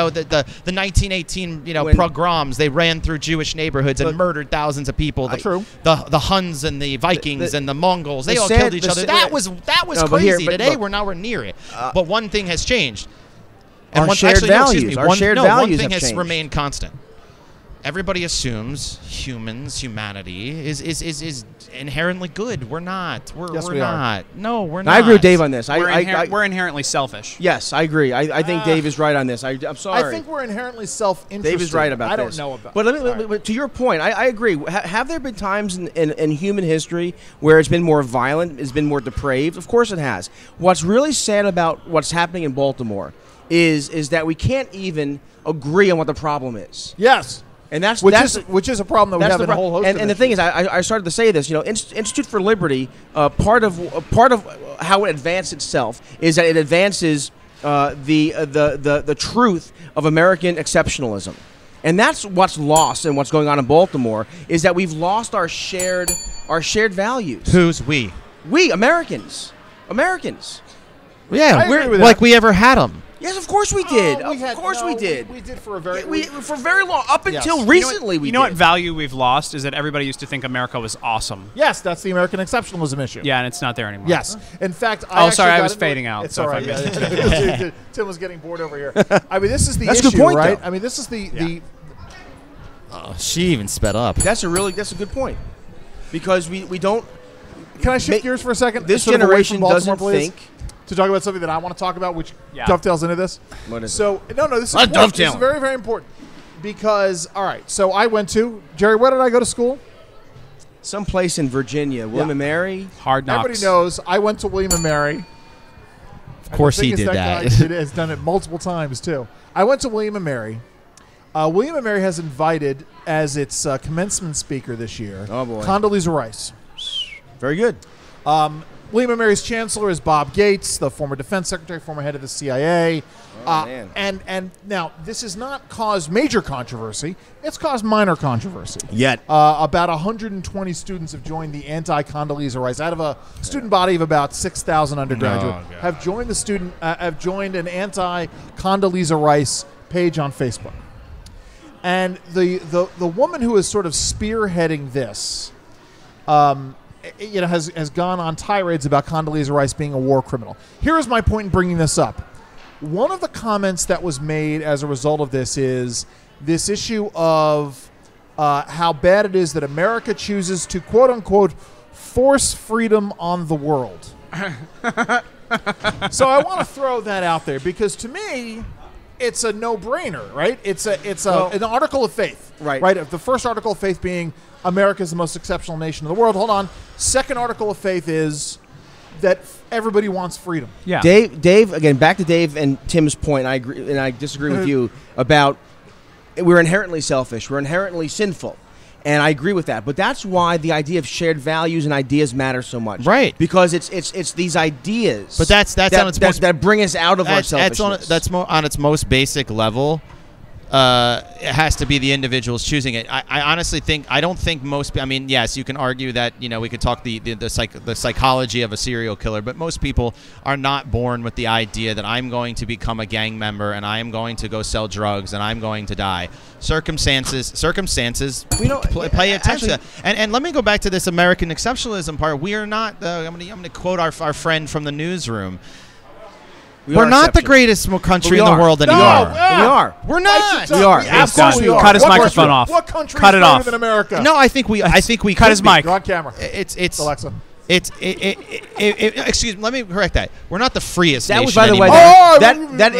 1918 pogroms. They ran through Jewish neighborhoods and murdered thousands of people. The Huns and the Vikings and the Mongols, they all killed each other. That was crazy. Today, we're nowhere near it. But one thing has changed. Our shared values. Our shared values one thing has changed. remained constant. Everybody assumes humanity is inherently good. We're not. We're not. No, we're not. I agree with Dave on this. We're inherently selfish. Yes, I agree. I think Dave is right on this. I'm sorry. I think we're inherently self-interested. Dave is right about this. I don't know about. But to your point, I agree. Have there been times in human history where it's been more violent, it's been more depraved? Of course it has. What's really sad about what's happening in Baltimore is that we can't even agree on what the problem is. Yes. And which is a problem that we have in a whole host of and the thing is, I started to say this. Institute for Liberty, part of how it advanced itself is that it advances the truth of American exceptionalism, and that's what's lost and what's going on in Baltimore is that we've lost our shared values. Who's we? We Americans. Yeah, like we ever had them. Yes, of course we did. Of course we did. We did for a very for very long, up until recently. You know what value we've lost is that everybody used to think America was awesome. Yes, that's the American exceptionalism issue. Yeah, and it's not there anymore. Yes, in fact, sorry, I was fading out. It's all right. Tim was getting bored over here. I mean, this is the issue, a good point, right? though. I mean, this is the. She even sped up. That's a good point, because we don't. Can I shift gears for a second? This Sort of away generation from Baltimore, doesn't please, think. to talk about something that I want to talk about, which dovetails into this. What is so, no, this is Not important. dovetail. This is very, very important. Because, all right, so I went to, Jerry, where did I go to school? Someplace in Virginia. William and Mary. Hard Knocks. Everybody knows I went to William and Mary. Of course he did Guy that. has done it multiple times, too. I went to William and Mary. William and Mary has invited, as its commencement speaker this year, Condoleezza Rice. Very good. William and Mary's chancellor is Bob Gates, the former defense secretary, former head of the CIA. Man. And now, this has not caused major controversy. It's caused minor controversy. Yet. About 120 students have joined the anti-Condoleezza Rice out of a student body of about 6,000 undergraduates. Have joined an anti-Condoleezza Rice page on Facebook. And the woman who is sort of spearheading this, has gone on tirades about Condoleezza Rice being a war criminal. Here is my point in bringing this up. One of the comments that was made as a result of this is this issue of how bad it is that America chooses to, quote unquote, force freedom on the world. So I want to throw that out there because to me, it's a no-brainer, right? It's an article of faith, right? The first article of faith being America is the most exceptional nation in the world. Hold on. Second article of faith is that everybody wants freedom. Yeah. Dave, again, back to Dave and Tim's point. I agree, and I disagree with you about we're inherently selfish. We're inherently sinful. And I agree with that. But that's why the idea of shared values and ideas matter so much. Right. Because it's these ideas But that's on its most, that bring us out of our selfishness. That's on its most basic level. It has to be the individuals choosing it. I honestly think I don't think most. I mean, yes, you can argue that we could talk the psychology of a serial killer, but most people are not born with the idea that I'm going to become a gang member and I am going to go sell drugs and I'm going to die. Circumstances play attention to that. And let me go back to this American exceptionalism part. We are not. I'm going to quote our friend from the newsroom. We're not the greatest country in the world anymore. We are. We're not. We are. We absolutely are. Cut his microphone off. What country Cut is it better off. than America? No, I think we cut his mic. Go on camera. It's Alexa. Excuse me. Let me correct that. We're not the freest That nation was, by the way, anymore. that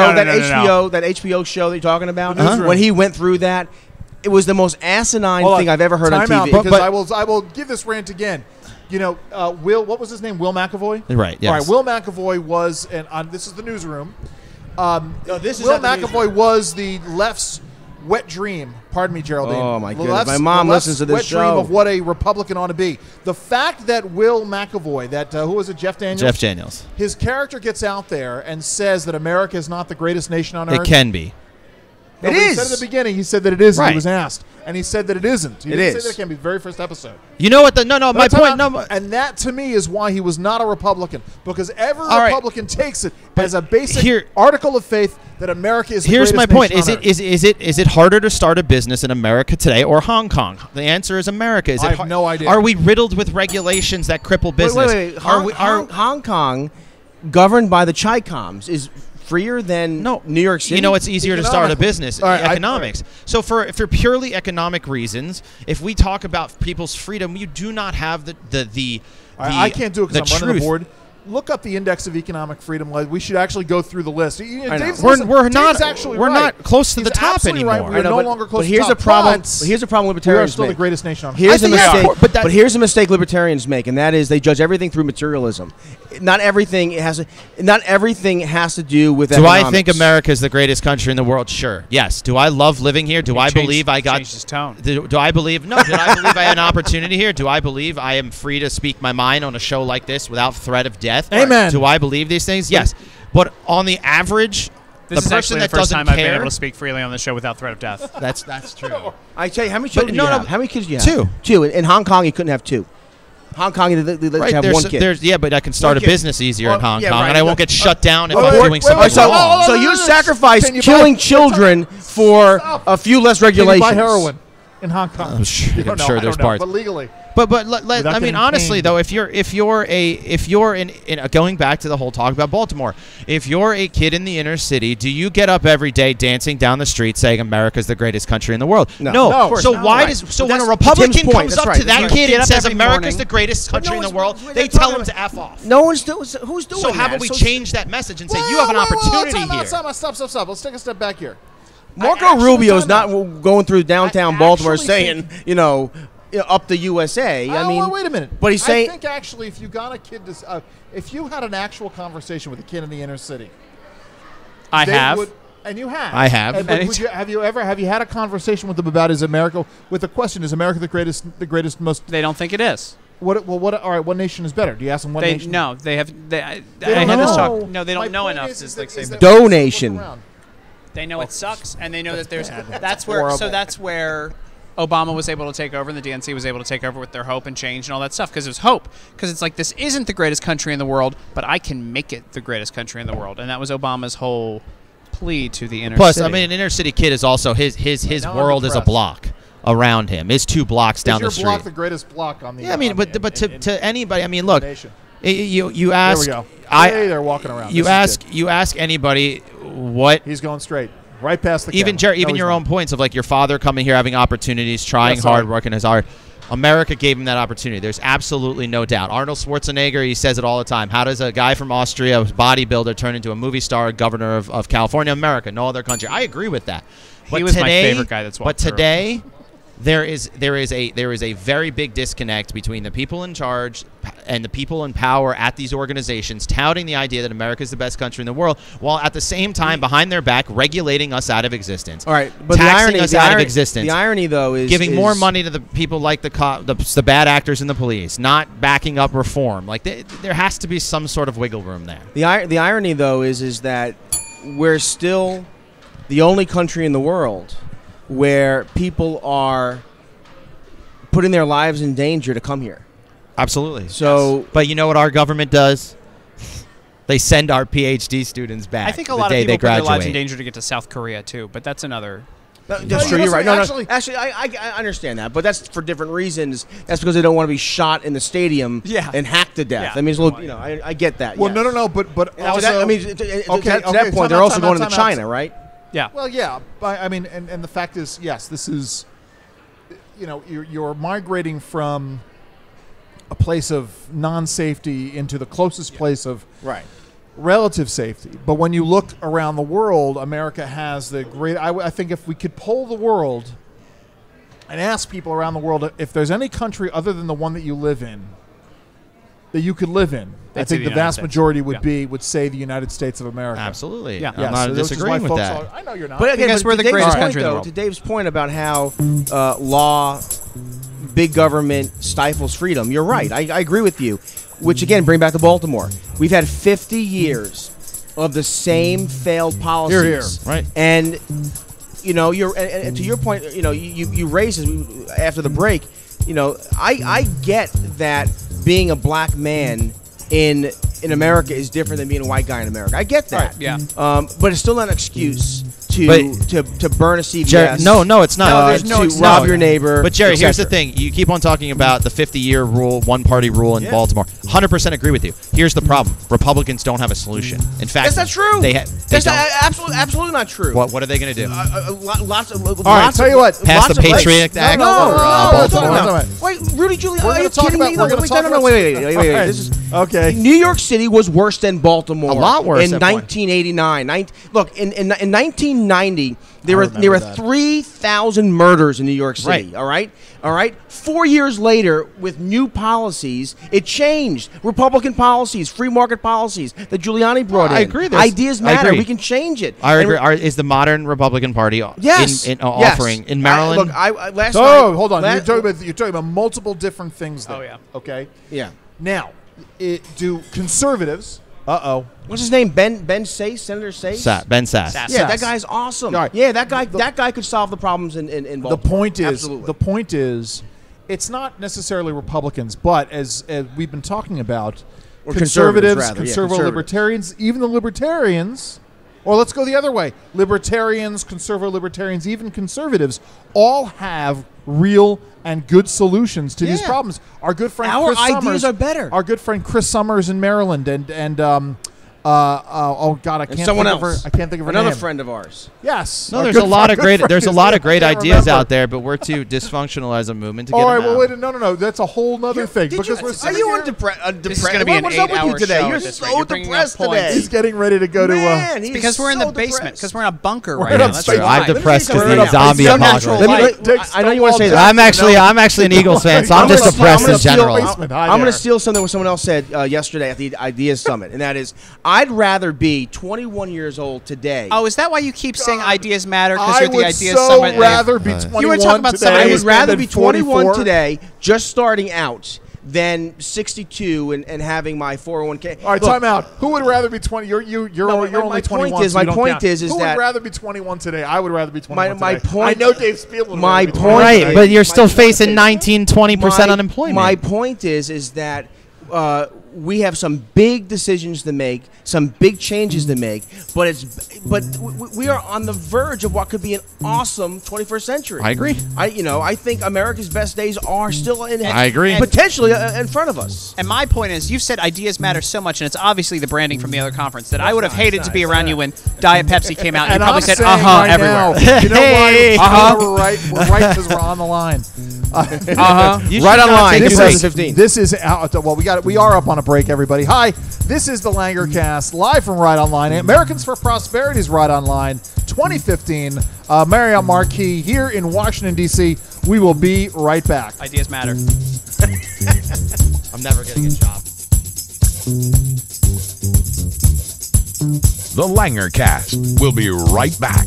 HBO show that you're talking about. When he went through that, it was the most asinine thing I've ever heard on Time TV. out, because I will give this rant again. What was his name? Will McAvoy? Right, yes. All right, Will McAvoy was, this is the newsroom. Will McAvoy newsroom. was the left's wet dream. Pardon me, Geraldine. Oh, my The goodness. left's- My mom the left's listens to this wet show. dream of what a Republican ought to be. The fact that Will McAvoy, who was it, Jeff Daniels? Jeff Daniels. His character gets out there and says that America is not the greatest nation on earth. It can be. No, It but He is. said at the beginning, he said that it is. Right. He was asked. And he said that it isn't. He It didn't is. say that it can be. The very first episode. You know what? My point. And that, to me, is why he was not a Republican. Because every All right. Republican takes it as a basic here- article of faith that America is the Here's greatest my point. nation on earth. Is it harder to start a business in America today or Hong Kong? The answer is America. I have no idea. Are we riddled with regulations that cripple business? Wait. Are Hong Kong, governed by the Chi-Coms, is freer than New York City? it's easier to start a business. All right, economics. So for purely economic reasons, if we talk about people's freedom, you do not have I can't do it because I'm running the truth. board. Look up the Index of Economic Freedom. We should actually go through the list. Dave's We're Dave's we're not close to He's the top absolutely anymore. right. We're no longer close But to here's the top. a problem. But Here's a problem we are libertarians still the make. greatest nation on earth. Here's a mistake. but here's a mistake libertarians make, and that is they judge everything through materialism. Not everything has to do with Do economics. I think America is the greatest country in the world? Sure. Yes. Do I love living here? Do I believe I got changed his tone. Do I believe no? Did I believe I had an opportunity here? Do I believe I am free to speak my mind on a show like this without threat of death? Amen. Do I believe these things? Yes. But on the average, This is the person actually that the first doesn't time I've been care. able to speak freely on the show without threat of death. That's true. I tell you, how many children no, do you no, have? How many kids do you have? Two. In Hong Kong, you couldn't have two. Hong Kong, they let you have one kid. But I can start a kid. business easier in Hong yeah, Kong, right, and I won't get shut down if I'm wait, doing wait, something wait, wrong. So you sacrifice Can you killing buy- children for a few less Can you regulations. buy heroin in Hong Kong? I'm sure, You don't know. I'm sure I there's don't know, parts. but legally. But without I mean, getting honestly pained. though, if you're in going back to the whole talk about Baltimore, if you're a kid in the inner city, do you get up every day dancing down the street saying America's the greatest country in the world? No. of course So not. why Right. does so But when a that's Republican Tim's point. comes That's up right. to that That's kid Get and up says every America's morning. the greatest country in the world, they tell him to F off. No one's doing. Who's doing So that? how about we So- change that message and say you have an opportunity here? Stop. Let's take a step back here. Marco Rubio's not going through downtown I Baltimore actually saying, up the USA. I mean, well, wait a minute. But he's saying. I think actually, if you got a kid to, if you had an actual conversation with a kid in the inner city, I they have. would- and you have. I have. And, but have you had a conversation with them about is America with the question is America the greatest most? They don't think it is. All right. What nation is better? Do you ask them what They nation? no. They have. I don't had this know. talk. No, they My don't know point enough. is Is that- like say is that- Donation. look around. They know it sucks, and they know that there's. bad. That's where. So that's where Obama was able to take over, and the DNC was able to take over with their hope and change and all that stuff, because it was hope. Because it's like, this isn't the greatest country in the world, but I can make it the greatest country in the world, and that was Obama's whole plea to the inner Plus, city. I mean, an inner city kid is also his Now I'm world is a impressed. block around him. Is 2 blocks down Is your the street. block the greatest block on the? Yeah, I mean, on but the- but in- to anybody, I mean, in look, the nation. you ask. There we go. Hey, they're walking around. You This is ask you ask anybody what. He's going straight, right past the. Even camera. Jerry, No, even he's your not. own points of like your father coming here, having opportunities, trying Yes, hard, sorry. working as hard. America gave him that opportunity. There's absolutely no doubt. Arnold Schwarzenegger, he says it all the time. How does a guy from Austria, a bodybuilder, turn into a movie star, governor of California, America, no other country? I agree with that. But was my today, favorite guy that's walked But through. today, there is a very big disconnect between the people in charge and the people in power at these organizations touting the idea that America is the best country in the world, while at the same time behind their back regulating us out of existence. All right, but taxing us out of existence. The irony, though, is giving more money to the people like the bad actors in the police, not backing up reform. Like there has to be some sort of wiggle room there. The irony, though, is that we're still the only country in the world where people are putting their lives in danger to come here. Absolutely. So, but you know what our government does? They send our PhD students back. I think a the lot of day people they put their lives in graduate. danger to get to South Korea too, but that's another. that's true. You're right. No, actually, I understand that, but that's for different reasons. That's because they don't want to be shot in the stadium and hacked to death. Yeah. I mean, I get that. Well, yes. no, but And also, to that point, they're also going to China, right? Yeah. Well, yeah. I mean, and the fact is, yes, this is, you're migrating from a place of non-safety into the closest place of relative safety. But when you look around the world, America has the great. I think if we could poll the world and ask people around the world if there's any country other than the one that you live in that you could live in, I think the vast majority would say the United States of America. Absolutely. Yeah. I'm not disagreeing with that. I know you're not. But again, Because we're the greatest country in the world. To Dave's point about how law, big government stifles freedom, you're right. I agree with you. Which again, bring back to Baltimore. We've had 50 years of the same failed policies. Here. Right. And and to your point, you raised it after the break. I get that being a black man in America is different than being a white guy in America. I get that. Right, yeah. But it's still not an excuse to burn a CVS. Jerry, no, it's not. To rob your neighbor. But Jerry, here's the etc. thing: you keep on talking about the 50-year rule, one-party rule in Baltimore. 100% agree with you. Here's the problem: Republicans don't have a solution. In fact, That's not true. That's absolutely not true. What are they going to do? Lots of. All right, tell you what. Pass the Patriot Act No, for Baltimore? Wait, Rudy Giuliani. We're Are you gonna talk kidding me? about- we're gonna talk about- Wait. All right. This is Okay. New York City was worse than Baltimore. A lot worse in at one. 1989. Look, in 1990, there remember were that. 3,000 murders in New York City. Right. All right. 4 years later, with new policies, it changed. Republican policies, free market policies that Giuliani brought in. I agree. Ideas I matter. agree. We can change it. I And agree. Is the modern Republican Party Yes. offering in Maryland? Look, I last Oh, night. hold on. You're talking about multiple different things there. Oh, yeah. Okay. Yeah. Now, do conservatives? What's his name? Ben Sasse, Senator Sasse. Ben Sass. Sass. Yeah, that guy's awesome. All right. Yeah, that guy could solve the problems in Baltimore. The point is, it's not necessarily Republicans, but as we've been talking about, Or conservatives, rather. Yeah, conservative libertarians, even the libertarians Or let's go the other way. Libertarians, conservative libertarians, even conservatives all have real and good solutions to these problems. Our good friend Our Chris ideas Summers, are better. Our good friend Chris Summers in Maryland, and oh God, I can't someone think of else. her. I can't think of her Another name. friend of ours. Yes. No, our there's good a lot friend- of good great. friend There's a is- lot of great I can't ideas remember. out there, but we're too dysfunctional as a movement to get All them right, well, out. wait, no. That's a whole nother thing. Did Because you, we're are sitting you here. on depressed? This is going to be an What's up with you 8-hour today? show You're at this rate. so You're bringing up depressed points. today. He's getting ready to go Man, to. he's Because we're in so the basement. depressed. Because we're in a bunker We're right in now. a That's basement. why. I'm depressed Let me because tell the you zombie something. apocalypse. I know you want to say this. I'm actually an Eagles fan, so I'm just depressed in general. I'm going to steal something what someone else said yesterday at the Ideas Summit, and that is, I'd rather be 21 years old today. Oh, is that why you keep saying ideas matter? Because I you're at the would Ideas so Summit. rather be 21 You were talking about today. somebody I would rather than be 21 44. today, just starting out, than 62 and having my 401k. All right, Look, time out. Who would rather be 20? You're No, only my 21. point is- so you my don't point count. is Who that- would rather be 21 today? I would rather be 21 My today. point- I know Dave Spielman would my rather be point- 21 Right, today. but you're still My- facing 19-20% unemployment. My point is that we have some big decisions to make, some big changes to make, but we are on the verge of what could be an awesome 21st century. I agree. I think America's best days are still in. I agree. Potentially in front of us. And my point is, you've said ideas matter so much, and it's obviously the branding from the other conference that I would have hated to be around you when Diet Pepsi came out. And you And probably I'm said, saying "Uh-huh," right everywhere. now, you know Hey. why? We're right. We're right because we're on the line. You should Right not online, take a break. 2015. This is out. Well, we are up on a break, everybody. Hi, this is the LangerCast live from Right Online. Americans for Prosperity's Right Online 2015. Marriott Marquis here in Washington D.C. We will be right back. Ideas matter. I'm never getting a job. The LangerCast will be right back.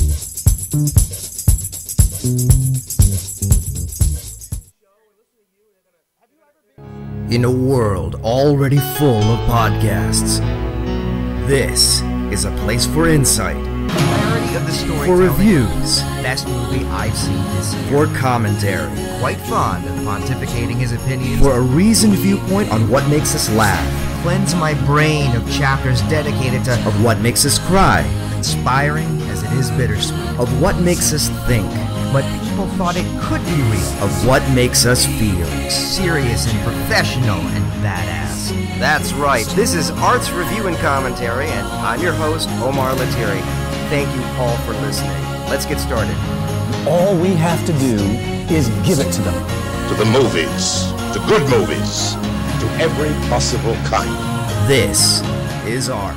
In a world already full of podcasts, this is a place for insight, for reviews, Best movie I've seen this year. for commentary, Quite fond of pontificating his opinions. for a reasoned viewpoint on what makes us laugh, Cleanse my brain of chapters dedicated to of what makes us cry, inspiring as it is bittersweet. of what makes us think, But people thought it could be real. of what makes us feel. Serious and professional and badass. That's right. This is Arts Review and Commentary, and I'm your host, Omar Lettieri. Thank you all for listening. Let's get started. All we have to do is give it to them. To the movies, to good movies, to every possible kind. This is ARC.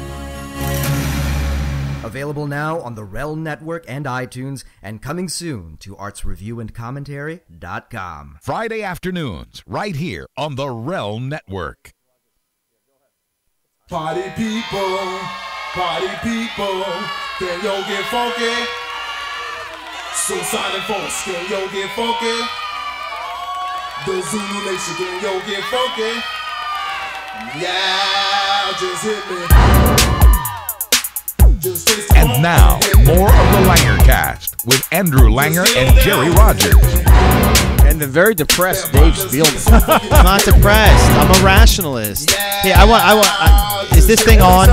Available now on the Rel Network and iTunes, and coming soon to artsreviewandcommentary.com. Friday afternoons, right here on the Rel Network. Party people, can yo get funky? Suicide and folks, can yo get funky? The Zulu Nation, can yo get funky? Yeah, just hit me. And now, more of the LangerCast with Andrew Langer and Jerry Rogers. And the very depressed Dave Spielman. I'm not depressed. I'm a rationalist. Hey, is this thing on?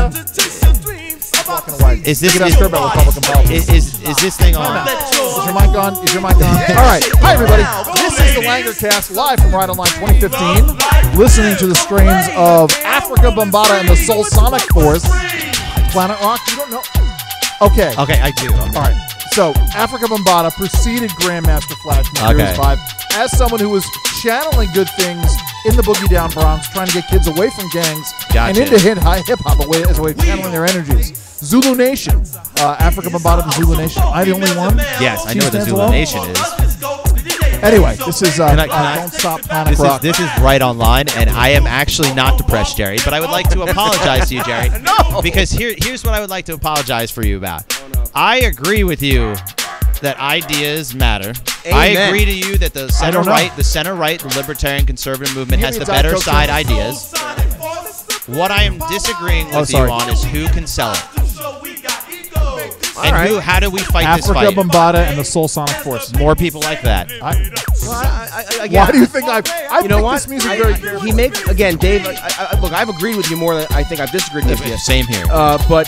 Is this Republican politics. is this thing on? Is your mic on? Is your mic on? All right. Hi, everybody. This is the LangerCast live from Right Online 2015. Listening to the strains of Africa Bambaataa and the Soul Sonic Force. Planet Rock? You don't know? Okay. Okay, I do. Okay. All right. So, Africa Bambaataa preceded Grandmaster Flash from Okay. Series 5 as someone who was channeling good things in the Boogie Down Bronx, trying to get kids away from gangs and into hip-hop as a way of channeling their energies. Zulu Nation. Africa Bambaataa, the Zulu Nation. Am I the only one? Yes, I She know what the stands Zulu alone? Nation is. Anyway, this is Can I- Don't Stop Planet Rock. This is Right Online, and I am actually not depressed, Jerry. But I would like to apologize to you, Jerry. No! Because here's what I would like to apologize for you about. I agree with you that ideas matter. Amen. I agree to you that the center don't know. right, the libertarian conservative movement Give has me the a Diet better Coke, side please. ideas. What I am disagreeing with you sorry. on is who can sell it. All And right. how do we fight this Africa fight? Bambaataa and the Soul Sonic Force. More people like that. Why Again, do you think I you know picked what? this music very carefully? He makes again, Dave. Look, I've agreed with you more than I think I've disagreed with you. Same here. But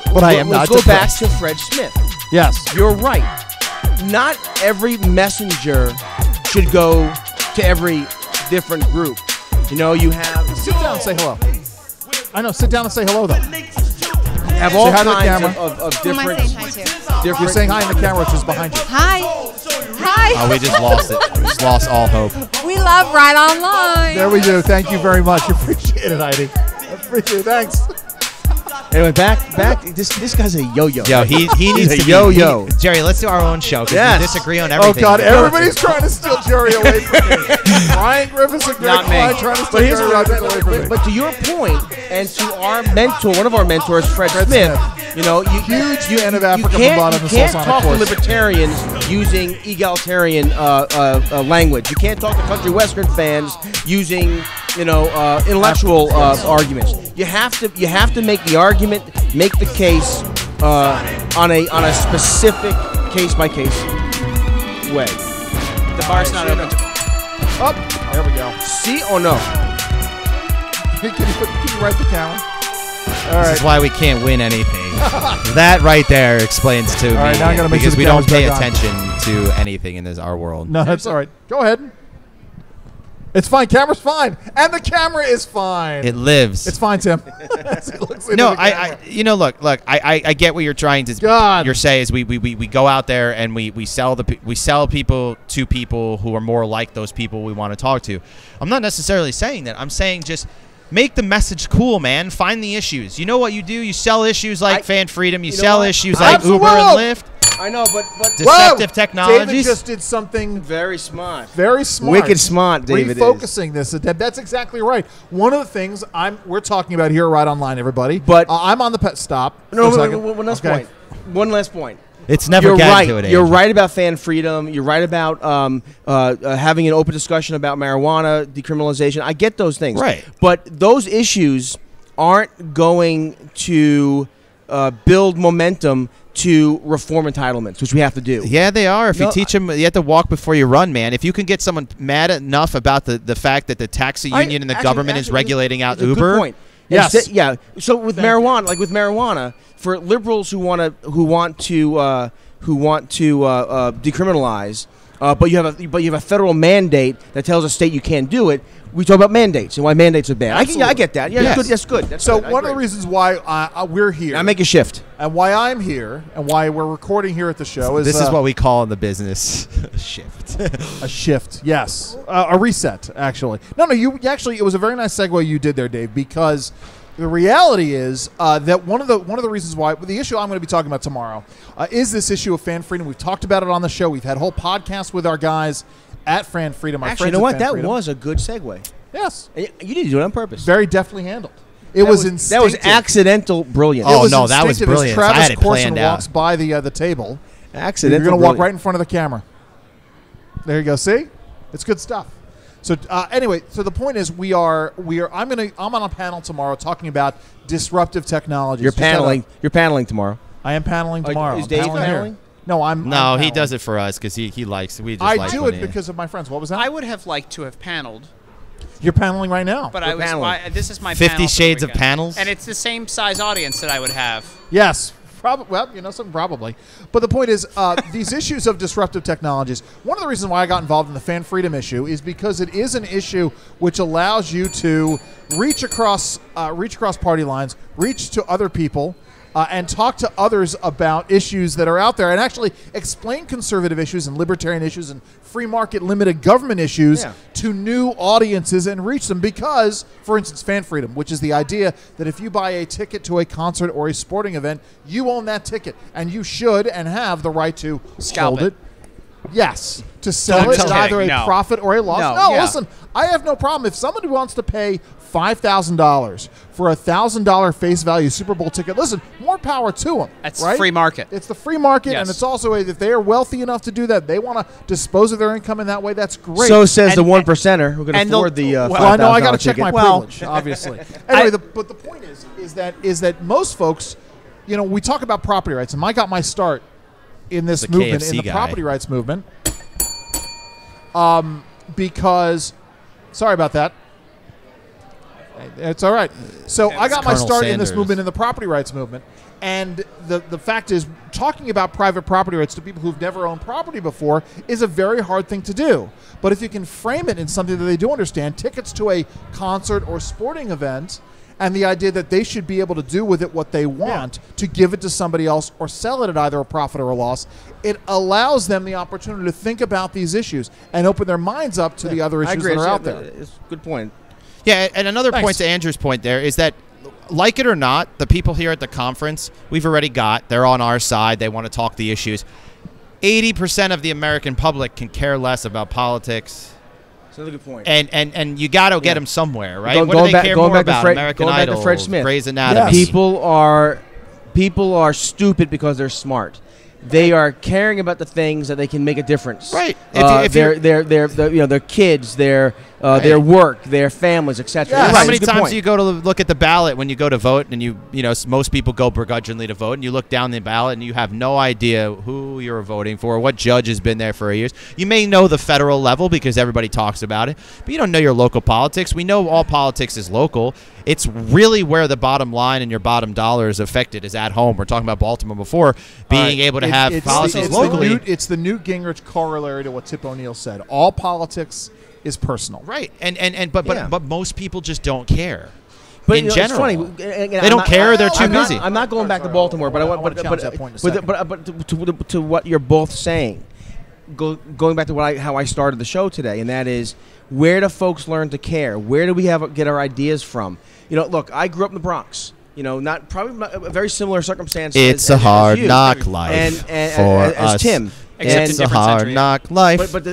But I am not Let's go back depressed. to Fred Smith. Yes. You're right. Not every messenger should go to every different group. You know, you have... Sit down and say hello. I know, sit down and say hello, though. You have all Say hi to the kinds camera. of Who am I different... saying hi to? You're saying hi in the camera, which is behind you. Hi. Hi. Oh, we just lost it. We just lost all hope. We love Right Online. There we do. Thank you very much. Appreciate it, Heidi. Appreciate it. Thanks. Anyway, back. This guy's a yo-yo. Yo, he needs He's to a yo-yo. Jerry, let's do our own show because Yes. we disagree on everything. Oh, God. Everybody's trying to steal Jerry away from me. Brian Griffiths and Greg Not me. Klein trying to steal But here's Jerry Rogers away from me. but to your point, and to our mentor, one of our mentors, Fred Smith, you know, Huge fan of Africa you Bombada and can't, you can't Sultana talk to Course. libertarians using egalitarian language. You can't talk to country western fans using, you know, intellectual arguments. You have to make the argument, make the case on a specific case by case way. The bar's not open. Oh, there we go. See or no? Can you write the camera? All This right. is why we can't win anything. That right there explains to All right, me now I'm gonna make sure because the we don't camera's pay back on. attention to anything in our world. No, that's all right. Go ahead. It's fine. Camera's fine. And the camera is fine. It lives. It's fine, Tim. It looks into No, the camera. look. I get what you're trying to. God. You're saying is we go out there and we sell people to people who are more like those people we want to talk to. I'm not necessarily saying that. I'm saying just make the message cool, man. Find the issues. You know what you do? You sell issues like FanFreedom. You sell issues like Uber and Lyft. I know, but Deceptive technologies. David just did something very smart. Very smart. Wicked smart, David is. Refocusing this. That's exactly right. One of the things we're talking about here at Right Online, everybody. But I'm on the pet stop. No, for a second. one last Okay. point. One last point. It's never You're getting right. to it. You're Andrew. right about fan freedom. You're right about having an open discussion about marijuana decriminalization. I get those things. Right. But those issues aren't going to build momentum to reform entitlements, which we have to do. Yeah, they are. If you teach them, you have to walk before you run, man. If you can get someone mad enough about the fact that the taxi union and the government is regulating out That's a Uber. Good point. Yes. Yeah. So with marijuana, for liberals who want to decriminalize, but you have a federal mandate that tells a state you can't do it. We talk about mandates and why mandates are bad. I get that. Yeah, Yes. that's good. That's So good. one of the reasons why we're here, I make a shift, and why I'm here, and why we're recording here at the show is This is what we call in the business a shift. a shift. Yes, a reset. Actually, no. You actually, it was a very nice segue you did there, Dave, because the reality is that one of the reasons why the issue I'm going to be talking about tomorrow is this issue of fan freedom. We've talked about it on the show. We've had whole podcasts with our guys at FanFreedom. Actually, you know what? That was a good segue. Yes, you didn't do it on purpose. Very deftly handled. It was instinctive. That was accidental brilliance. Oh, no, that was brilliant. As Travis I had it Corson planned walks out. by the table. Accidental. You're going to walk brilliance. right in front of the camera. There you go. See, it's good stuff. So anyway, so the point is, I'm on a panel tomorrow talking about disruptive technologies. You're paneling. You're paneling tomorrow. I am paneling tomorrow. Is I'm Dave paneling paneling? here. No, I'm. No, I'm he paneling. does it for us because he likes. We just I like do when it he- because of my friends. What was that? I would have liked to have paneled, You're paneling right now. but this is my 50 panel for the Shades of weekend. Panels? and it's the same size audience that I would have. Yes. Probably. But the point is, these issues of disruptive technologies, one of the reasons why I got involved in the fan freedom issue is because it is an issue which allows you to reach across party lines, reach to other people, and talk to others about issues that are out there, and actually explain conservative issues and libertarian issues and free market limited government issues to new audiences and reach them. Because, for instance, fan freedom, which is the idea that if you buy a ticket to a concert or a sporting event, you own that ticket, and you should and have the right to Scalp hold it. Yes, to sell I'm it just at either a kidding. No. profit or a loss. No, yeah. Listen, I have no problem if somebody wants to pay $5,000 for a $1,000 face value Super Bowl ticket. Listen, more power to them. That's right? free market. It's the free market, Yes. and it's also if they are wealthy enough to do that, they want to dispose of their income in that way. That's great. So says the 1%er who can and afford the well, I know I got to $5,000 check my ticket. privilege, obviously. Anyway, but the point is that most folks, we talk about property rights, and I got my start in this The movement, KFC in the guy. property rights movement, because, sorry about that. It's all right. So I got my Colonel start in this Sanders. movement, in the property rights movement. And the fact is, talking about private property rights to people who've never owned property before is a very hard thing to do. But if you can frame it in something that they do understand, tickets to a concert or sporting event, and the idea that they should be able to do with it what they want, to give it to somebody else or sell it at either a profit or a loss, it allows them the opportunity to think about these issues and open their minds up to the other issues that are out there. It's a good point. Yeah, and another point to Andrew's point there is that, like it or not, the people here at the conference, we've already got, they're on our side, they want to talk the issues. 80% of the American public can care less about politics. That's another good point. And you got to get them somewhere, right? What do Going they care more about? American going back Idol, to Fred Smith. Grey's Anatomy. People are stupid because they're smart. They are caring about the things that they can make a difference. Right. Their kids, their work, their families, etc. Yeah. How many times do you go to look at the ballot when you go to vote, and most people go begrudgingly to vote, and you look down the ballot and you have no idea who you're voting for, what judge has been there for years. You may know the federal level because everybody talks about it, but you don't know your local politics. We know all politics is local. It's really where the bottom line and your bottom dollar is affected is at home. We're talking about Baltimore before, being able to have policies locally. It's the Newt Gingrich corollary to what Tip O'Neill said. All politics is personal. Right. But most people just don't care. But in general, it's funny. They don't care. They're too busy. I'm not going back to Baltimore, but I want to challenge that point in a second. But to what you're both saying, going back to how I started the show today, and that is, where do folks learn to care? Where do we get our ideas from? Look, I grew up in the Bronx. Not a very similar circumstance. It's a hard knock life for us. As Tim. It's a hard knock life. But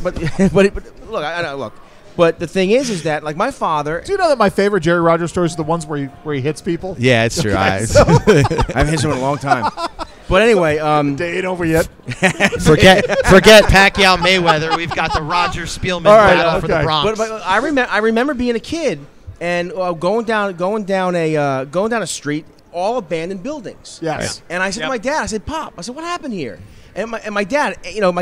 look. But the thing is that, like, my father. Do you know that my favorite Jerry Rogers stories are the ones where he hits people? Yeah, it's true. I haven't hit someone in a long time. But anyway, day ain't over yet. forget Pacquiao Mayweather. We've got the Roger Spielman battle for the Bronx. But I remember being a kid and going down a street, all abandoned buildings. Yes. And I said to my dad, I said, "Pop," I said, "What happened here?" And my dad,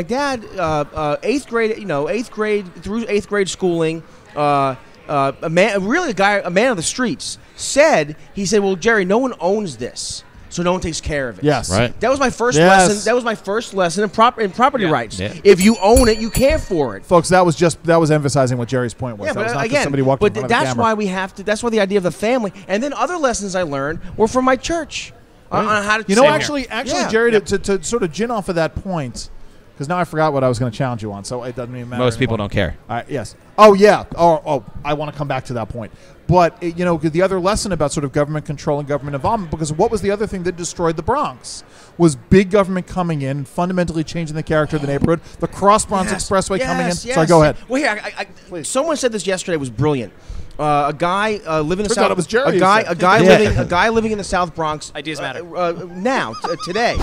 eighth grade through eighth grade schooling, a man of the streets, he said, "Well, Jerry, no one owns this, so no one takes care of it." Yes, right. That was my first lesson. That was my first lesson in property rights. Yeah. If you own it, you care for it, folks. That was emphasizing what Jerry's point was. Yeah, that was not again, somebody walking in front of the camera. why we have to. That's why the idea of the family, and then other lessons I learned were from my church. On how to actually, Jerry, to sort of gin off of that point, because now I forgot what I was going to challenge you on, so it doesn't even matter. Most people anymore. don't care. Yes. Oh, yeah. Oh, I want to come back to that point. But, the other lesson about sort of government control and government involvement, because what was the other thing that destroyed the Bronx? Was big government coming in and fundamentally changing the character of the neighborhood, the Cross Bronx Expressway coming in. Sorry, go ahead. Well, here, someone said this yesterday. It was brilliant. A guy living in the South. It was Jerry. A guy living in the South Bronx. Ideas matter. Today,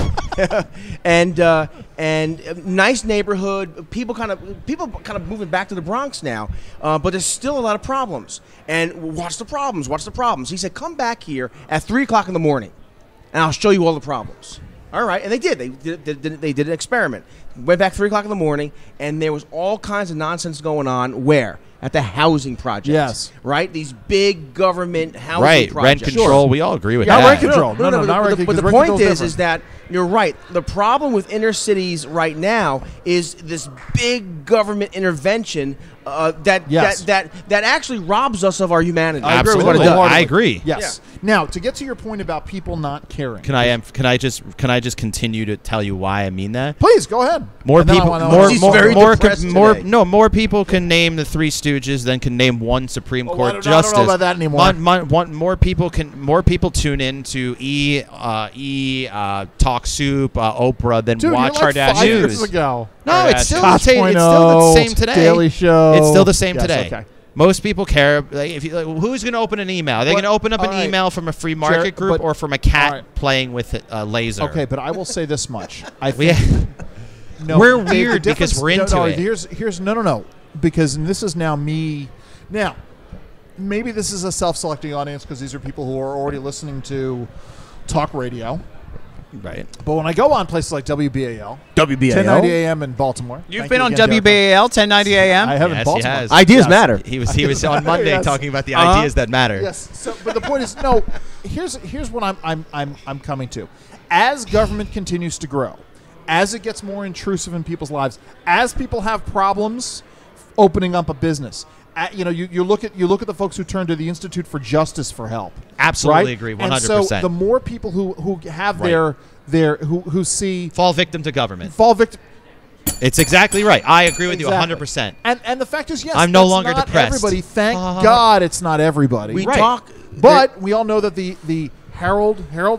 and nice neighborhood. People kind of moving back to the Bronx now, but there's still a lot of problems. And what's the problems? He said, "Come back here at 3:00 in the morning, and I'll show you all the problems." All right, and they did. They did an experiment. Went back 3:00 in the morning, and there was all kinds of nonsense going on. Where? At the housing projects. Yes. Right? These big government housing projects. Rent control. We all agree with not that. Rent control. No, not rent control. But the point is that you're right. The problem with inner cities right now is this big government intervention that actually robs us of our humanity. Absolutely. I agree. Yes. Yeah. Now, to get to your point about people not caring. Can I just continue to tell you why I mean that? Please go ahead. More people can name the Three Stooges than can name one Supreme Court justice. I don't know about that anymore. More people tune in to Talk Soup, Oprah than watch Kardashian news. Years ago. No, it's still the same today. Daily Show. It's still the same today. Okay. Most people care. Who's going to open an email? Are they going to open up an email from a free market group or from a cat playing with a laser? Okay, but I will say this much. We're weird because we're into it. Here's no. Because this is now me. Now, maybe this is a self-selecting audience because these are people who are already listening to talk radio. Right. But when I go on places like WBAL, 1090 a.m. in Baltimore. You've Thank been you on again, WBAL 1090 a.m. I have in Yes, Baltimore. he has. Ideas matter. He was on Monday Yes. talking about the ideas that matter. Yes. So, but the point is, no. Here's what I'm coming to. As government continues to grow, as it gets more intrusive in people's lives, as people have problems opening up a business, you look at the folks who turn to the Institute for Justice for help. Absolutely right? agree, 100%. And so the more people who have Right. who see Fall victim to government. fall victim. It's exactly right. I agree with Exactly. you 100%. And the fact is, yes, I'm no that's longer not depressed. Everybody, thank God, it's not everybody. We Right. talk, But we all know that the Harold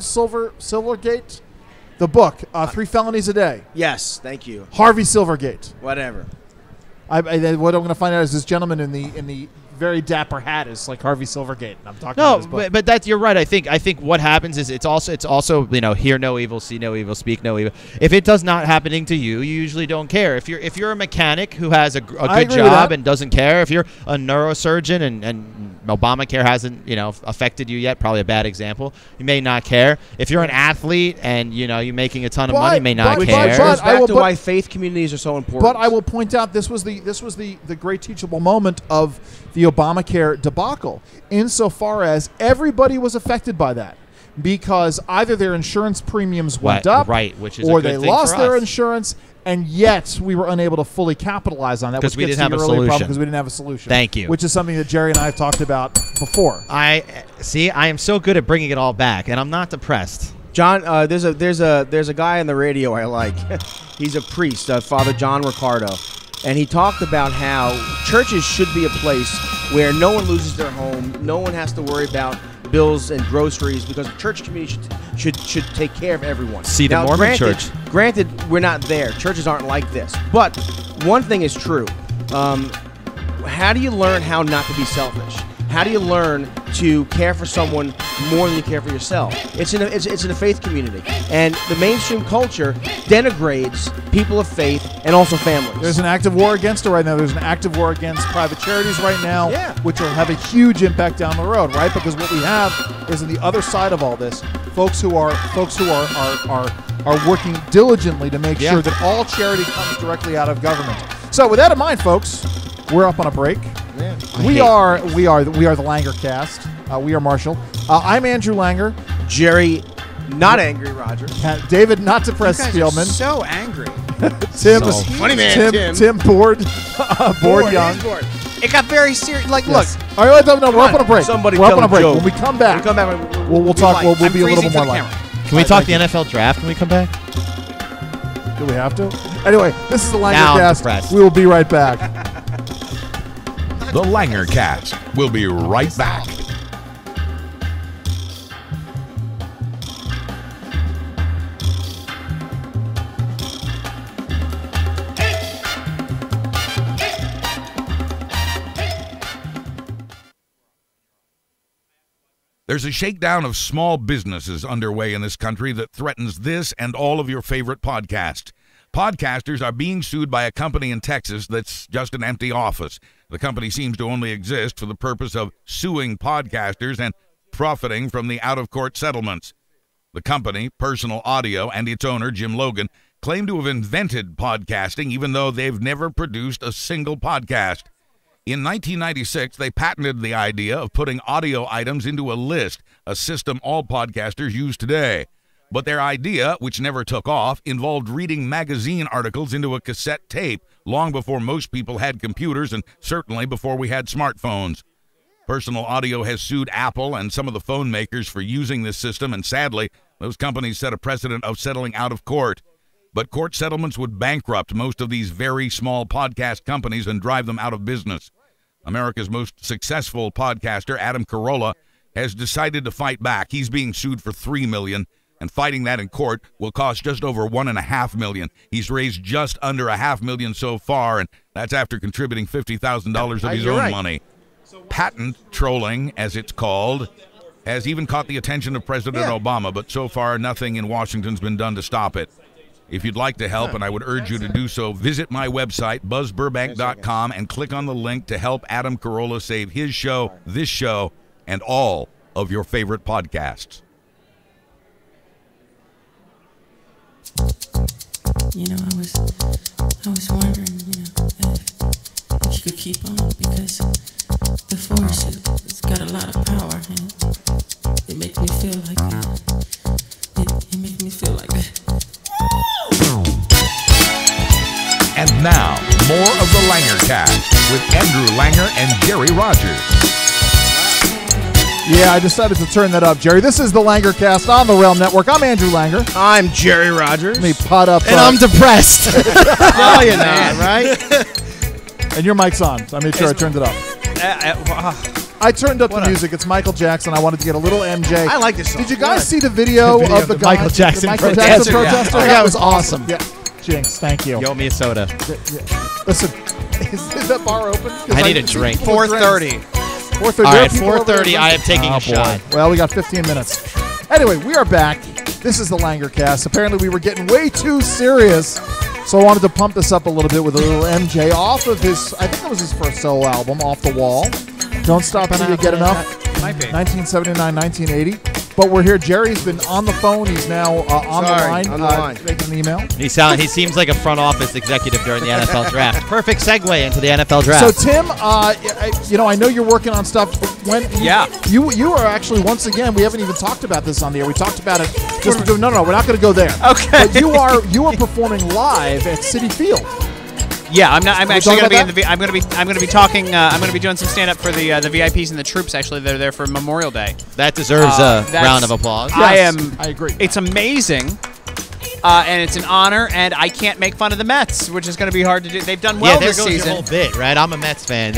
Silvergate, the book, 3 Felonies a Day. yes, thank you. Harvey Silvergate. Whatever. What I'm going to find out is this gentleman in the very dapper hat is like Harvey Silvergate. And I'm talking about No, his book. but that's you're right. I think what happens is it's also hear no evil, see no evil, speak no evil. If it does not happening to you, you usually don't care. If you're a mechanic who has a good agree with job that. and doesn't care, if you're a neurosurgeon and Obamacare hasn't affected you yet, probably a bad example, you may not care. If you're an athlete and you're making a ton of money, you may not but- care. Which but- goes back to but- why faith communities are so important. But I will point out this was the great teachable moment of the Obamacare debacle, insofar as everybody was affected by that, because either their insurance premiums went up, right, which is a or good they thing lost for their us. insurance, and yet we were unable to fully capitalize on that 'Cause which we gets didn't to have your a earlier problem solution. because we didn't have a solution. Thank you. Which is something that Jerry and I have talked about before. I am so good at bringing it all back, and I'm not depressed. John, there's a guy on the radio I like. He's a priest, Father John Ricardo, and he talked about how churches should be a place where no one loses their home, no one has to worry about bills and groceries, because the church community should take care of everyone. See the Now, Mormon granted, church. Granted, we're not there. Churches aren't like this. But one thing is true. How do you learn how not to be selfish? How do you learn to care for someone more than you care for yourself? It's in a faith community, and the mainstream culture denigrates people of faith and also families. There's an active war against it right now. There's an active war against private charities right now, Yeah. which will have a huge impact down the road, right? Because what we have is on the other side of all this, folks who are working diligently to make sure that all charity comes directly out of government. So with that in mind, folks, we're up on a break. We are the LangerCast. We are Marshall. I'm Andrew Langer. Jerry, not angry, Roger. David, not depressed, You guys Spielman. are so angry. Tim, So funny, man, Tim Board, Board Young. It got very serious. Like, Yes. look. All right, no, we're up on a break. Somebody we're up tell on a a break. joke. When we come back, we'll talk. light. We'll I'm be a little freezing bit more for the light. camera. Can we talk the NFL draft when we come back? Do we have to? Anyway, this is the Now I'm LangerCast. depressed. We will be right back. The LangerCast. We'll be right back. There's a shakedown of small businesses underway in this country that threatens this and all of your favorite podcasts. Podcasters are being sued by a company in Texas that's just an empty office. The company seems to only exist for the purpose of suing podcasters and profiting from the out-of-court settlements. The company, Personal Audio, and its owner, Jim Logan, claim to have invented podcasting even though they've never produced a single podcast. In 1996, they patented the idea of putting audio items into a list, a system all podcasters use today. But their idea, which never took off, involved reading magazine articles into a cassette tape long before most people had computers and certainly before we had smartphones. Personal Audio has sued Apple and some of the phone makers for using this system, and sadly, those companies set a precedent of settling out of court. But court settlements would bankrupt most of these very small podcast companies and drive them out of business. America's most successful podcaster, Adam Carolla, has decided to fight back. He's being sued for $3 million, and fighting that in court will cost just over $1.5 million. He's raised just under $500,000 so far, and that's after contributing $50,000 of his own money. Patent trolling, as it's called, has even caught the attention of President Obama, but so far nothing in Washington's been done to stop it. If you'd like to help, and I would urge you to do so, visit my website, buzzburbank.com, and click on the link to help Adam Carolla save his show, this show, and all of your favorite podcasts. you know, I was wondering, you know, if you could keep on, because the force it's got a lot of power, and it makes me feel like it makes me feel like that. And now, more of the LangerCast with Andrew Langer and Jerry Rogers. Yeah, I decided to turn that up, Jerry. This is the LangerCast on the Realm Network. I'm Andrew Langer. I'm Jerry Rogers. Let me pot up. And I'm depressed. No, you're not, right? And your mic's on, so I made sure I turned it up. I turned up the music. It's Michael Jackson. I wanted to get a little MJ. I like this song. Did you guys see the video of the guy, Michael Jackson Michael Jackson protester? Yeah. That was awesome. Yeah. Jinx, thank you. You owe me a soda. Listen, is that bar open? 'Cause I need a drink. 4:30. 4:30. All right, 4:30. I am taking a shot. Well, we got 15 minutes. Anyway, we are back. This is the LangerCast. Apparently, we were getting way too serious, so I wanted to pump this up a little bit with a little MJ off of his. I think it was his first solo album, Off the Wall. Don't Stop Till You Get Enough. Might be. 1979, 1980. But we're here. Jerry's been on the phone. He's now on the line, making an email. He seems like a front office executive during the NFL draft. Perfect segue into the NFL draft. So Tim, I know you're working on stuff. You are actually, once again, we haven't even talked about this on the air. We talked about it. No, we're not going to go there. Okay. But you are performing live at Citi Field. Yeah, I'm actually going to be I'm going to be talking. I'm going to be doing some stand up for the VIPs and the troops. Actually, they're there for Memorial Day. That deserves a round of applause. Yes, I agree. It's amazing. And it's an honor, and I can't make fun of the Mets, which is going to be hard to do. They've done well this season. Your whole bit, right? I'm a Mets fan,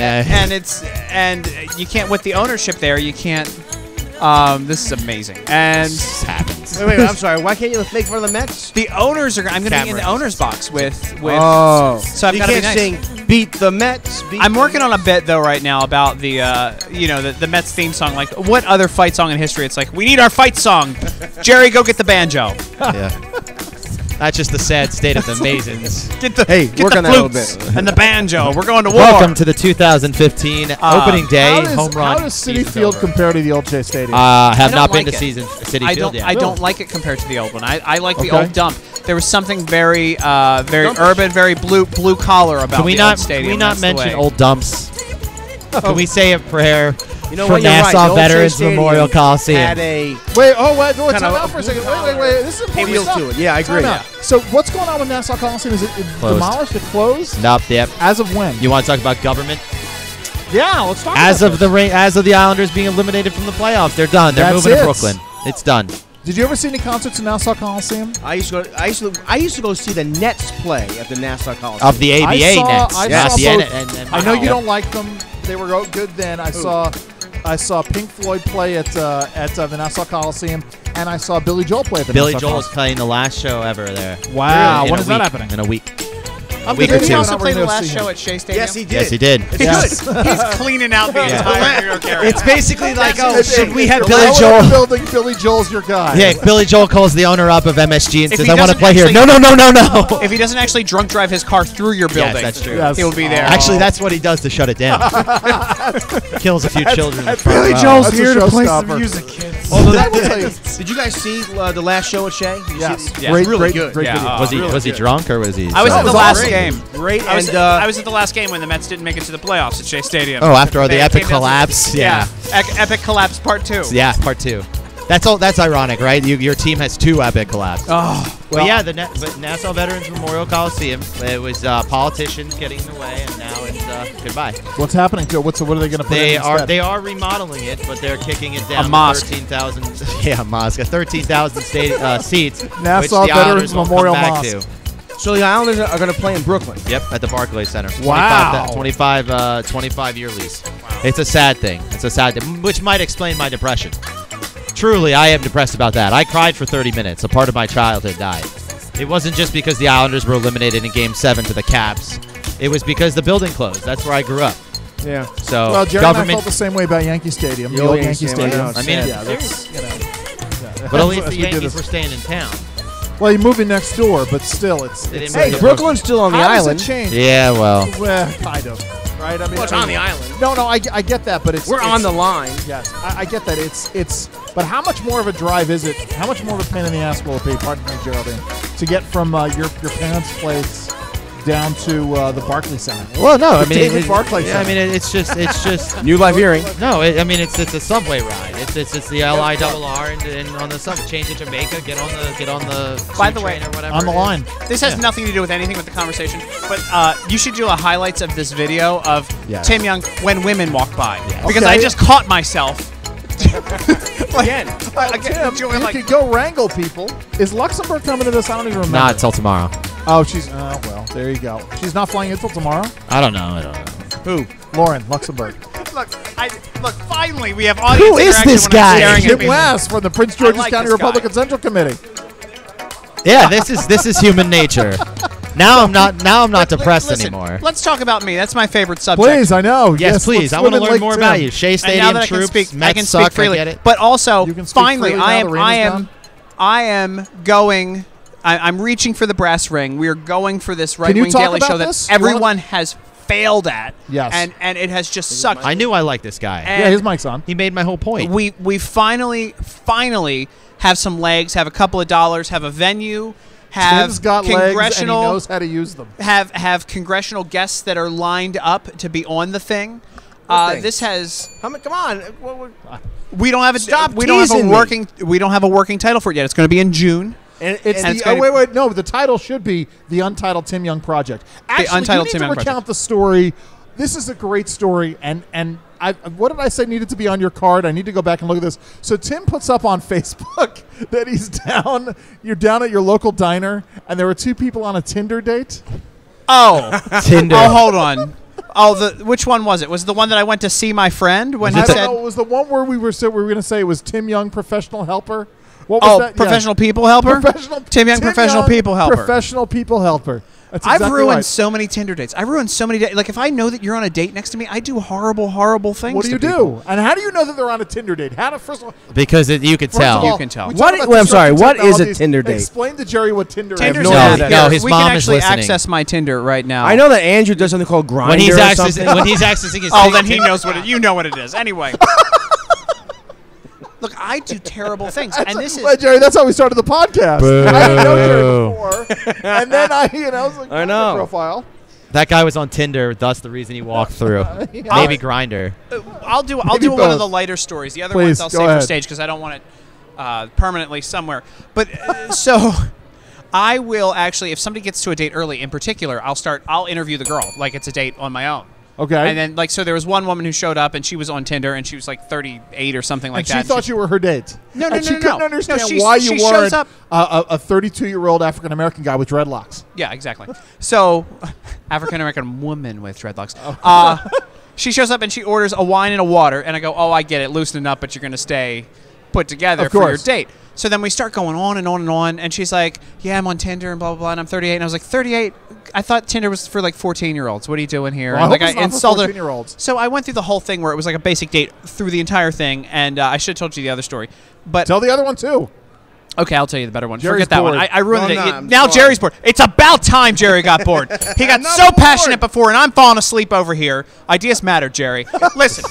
and you can't, with the ownership there, you can't. This is amazing, and this happens. Wait, I'm sorry. Why can't you make fun of the Mets? The owners are. I'm going to be in the owners box with. Oh, so I've got to be nice. Sing "Beat the Mets." I'm working on a bit though right now about the the Mets theme song. Like, what other fight song in history? It's like, we need our fight song. Jerry, go get the banjo. Yeah. That's just the sad state of the Masons. Get the work on that a little bit. And the banjo. We're going to war. Welcome to the 2015 opening day home run. How does Citi Field compare to the old Chase Stadium? Have not been to Citi Field yet. I don't like it compared to the old one. I like the old dump. There was something very urban, very blue collar about the old stadium. Can we not mention old dumps? Can we say a prayer? You know for what? You're Nassau right. Veterans Memorial Coliseum. Had a wait, time out for a second. Wait. This is appeal important to it. Yeah, I agree. So what's going on with Nassau Coliseum? Is it demolished? It closed? Nope. Yep. As of when? You want to talk about government? Yeah, let's talk as about as of the Islanders being eliminated from the playoffs, they're done. They're moving to Brooklyn. It's done. Did you ever see any concerts in Nassau Coliseum? I used to go see the Nets play at the Nassau Coliseum. Of the ABA Nets. I know you don't like them. They were good then. I saw Pink Floyd play at the Nassau Coliseum, and I saw Billy Joel play at the Nassau Coliseum. Billy Joel is playing the last show ever there. Wow. When is that happening? In a week. Did he also play the last show at Shea Stadium? Yes, he did. Yes, he did. It's good. He's cleaning out the entire New York area. It's basically like, should we have Billy Joel? Building, Billy Joel's your guy. Yeah, Billy Joel calls the owner up of MSG and says, I want to play here. No. No. If he doesn't actually drunk drive his car through your building, yes, that's true. He will be there. Actually, that's what he does to shut it down. Kills a few children. Billy Joel's here to play some music, kids. Although that will tell you, did you guys see the last show at Shea? Yes. Great video. Was he drunk or was he? I was at the last game. Great. I was at the last game when the Mets didn't make it to the playoffs at Shea Stadium. Oh, after the epic collapse. Yeah. Epic collapse part 2. Yeah, part 2. That's ironic, right? Your team has 2 epic collapses. Oh. Well, yeah, but Nassau Veterans Memorial Coliseum. It was politicians getting in the way, and now it's goodbye. What's happening to it? What are they going to put in instead? They are remodeling it, but they're kicking it down. A mosque. 13,000. Yeah, a mosque. 13,000 seats. Nassau Veterans Memorial Mosque. So the Islanders are going to play in Brooklyn. Yep, at the Barclays Center. Wow. 25-year lease. Wow. It's a sad thing. Which might explain my depression. Truly, I am depressed about that. I cried for 30 minutes. A part of my childhood died. It wasn't just because the Islanders were eliminated in Game 7 to the Caps. It was because the building closed. That's where I grew up. Yeah. So well, Jerry and I felt the same way about Yankee Stadium. The old Yankee Stadium. I mean, yeah, that's, but at least the Yankees were staying in town. Well, you're moving next door, but still, it's hey, Brooklyn's still on the island. Does it change? Yeah, well, kind of. Right? I mean, it's on the island. No, I get that, but it's on the line. Yes, I get that. It's But how much more of a drive is it? How much more of a pain in the ass will it be, pardon me, Geraldine, to get from your parents' place down to the Barclay Center? Well, no, I The mean, David Barclay Center. I mean, it's just New Life Hearing. No, I mean, it's a subway ride. It's the LIRR and on the subway. Change to Jamaica. Get on the. By the way, or whatever on the line. This has nothing to do with anything with the conversation, but you should do a highlights of this video of Tim Young when women walk by, because I just caught myself. Again, Tim, you could go wrangle people. Is Luxembourg coming to this? I don't even remember. Not until tomorrow. Oh, she's well. There you go. She's not flying until tomorrow. I don't know. Who? Lauren, Luxembourg. Look, finally we have audience Who is interaction this when I'm guy? staring at Jim people. West from the Prince George's like County this guy. Republican Central Committee. Yeah, this is human nature. Now I'm not depressed Listen, anymore. Let's talk about me. That's my favorite subject. Please, I know. Yes, please. let's I want to swim in learn Lake more Tim. about you. Shea And Stadium now that troops. I can speak, Mets speak suck, freely. I get it. But also, You can speak finally, freely now the rain is done? I am going. I'm reaching for the brass ring. We are going for this you right-wing talk daily about show that this? everyone has failed at. Yes. And it has just sucked. I knew I liked this guy. Yeah, his mic's on. He made my whole point. We finally have some legs, have a couple of dollars, have a venue, have Tim's got legs and he congressional knows how to use them. have congressional guests that are lined up to be on the thing. What thing? This has Come on. we don't have a Stop we don't have a teasing me. working title for it yet. It's going to be in June. And It's And the, it's gonna wait, no. The title should be the Untitled Tim Young Project. Actually, Untitled you need Tim to Young recount Project. the story. This is a great story, and what did I say needed to be on your card? I need to go back and look at this. So Tim puts up on Facebook that he's down. You're down at your local diner, and there were two people on a Tinder date. Oh, Tinder. Oh, hold on. Oh, which one was it? Was it the one that I went to see my friend when he I don't said? know. It was the one where we were going to say it was Tim Young, professional helper. What was Oh, that? professional people helper. Tim Young, professional people helper. Professional people helper. That's I've exactly ruined right. so many Tinder dates. I've ruined so many dates. Like if I know that you're on a date next to me, I do horrible, horrible things. What do you to people. do? And how do you know that they're on a Tinder date? How to first of all, Because you could first of tell. all, You can tell. we What talk i- about wait, I'm sorry, disruptive what is a technologies. Tinder date? Explain to Jerry what Tinder Tinder's is. no not idea. here. No, his we mom can is actually listening. access my Tinder right now. I know that Andrew does something called Grindr When he's or something. accessing his Oh, then he knows what you know what it is. Anyway. Look, I do terrible things, and this is Jerry, that's how we started the podcast. I didn't know Jerry before, and then I was like, I know. profile. That guy was on Tinder, thus the reason he walked through. Maybe Grindr. I'll do Maybe one of both. the lighter stories. The other Please, ones I'll go save ahead. for stage because I don't want it permanently somewhere. But so I will actually, if somebody gets to a date early, in particular, I'll interview the girl like it's a date on my own. Okay. And then so there was one woman who showed up and she was on Tinder and she was like 38 or something like And that. she thought you were her date. No, and she no. couldn't understand No, why she you shows weren't up- a 32-year-old African-American guy with dreadlocks. Yeah, exactly. So, African American woman with dreadlocks. She shows up and she orders a wine and a water, and I go, "Oh, I get it, loosening up, but you're going to stay put together Of for your course. date." So then we start going on and on and on, and she's like, "Yeah, I'm on Tinder and blah blah blah, and I'm 38." And I was like, "38? I thought Tinder was for like 14-year-olds. What are you doing here?" Well, and I hope it's not for installed it. 14-year-olds. So I went through the whole thing where it was like a basic date through the entire thing, and I should have told you the other story, but Tell the other one too. okay, I'll tell you the better one. Jerry's Forget that bored. one. I ruined No, it. I'm not. I'm Now sorry. Jerry's bored. It's about time Jerry got bored. He got so passionate before, and I'm falling asleep over here. Ideas matter, Jerry. Listen.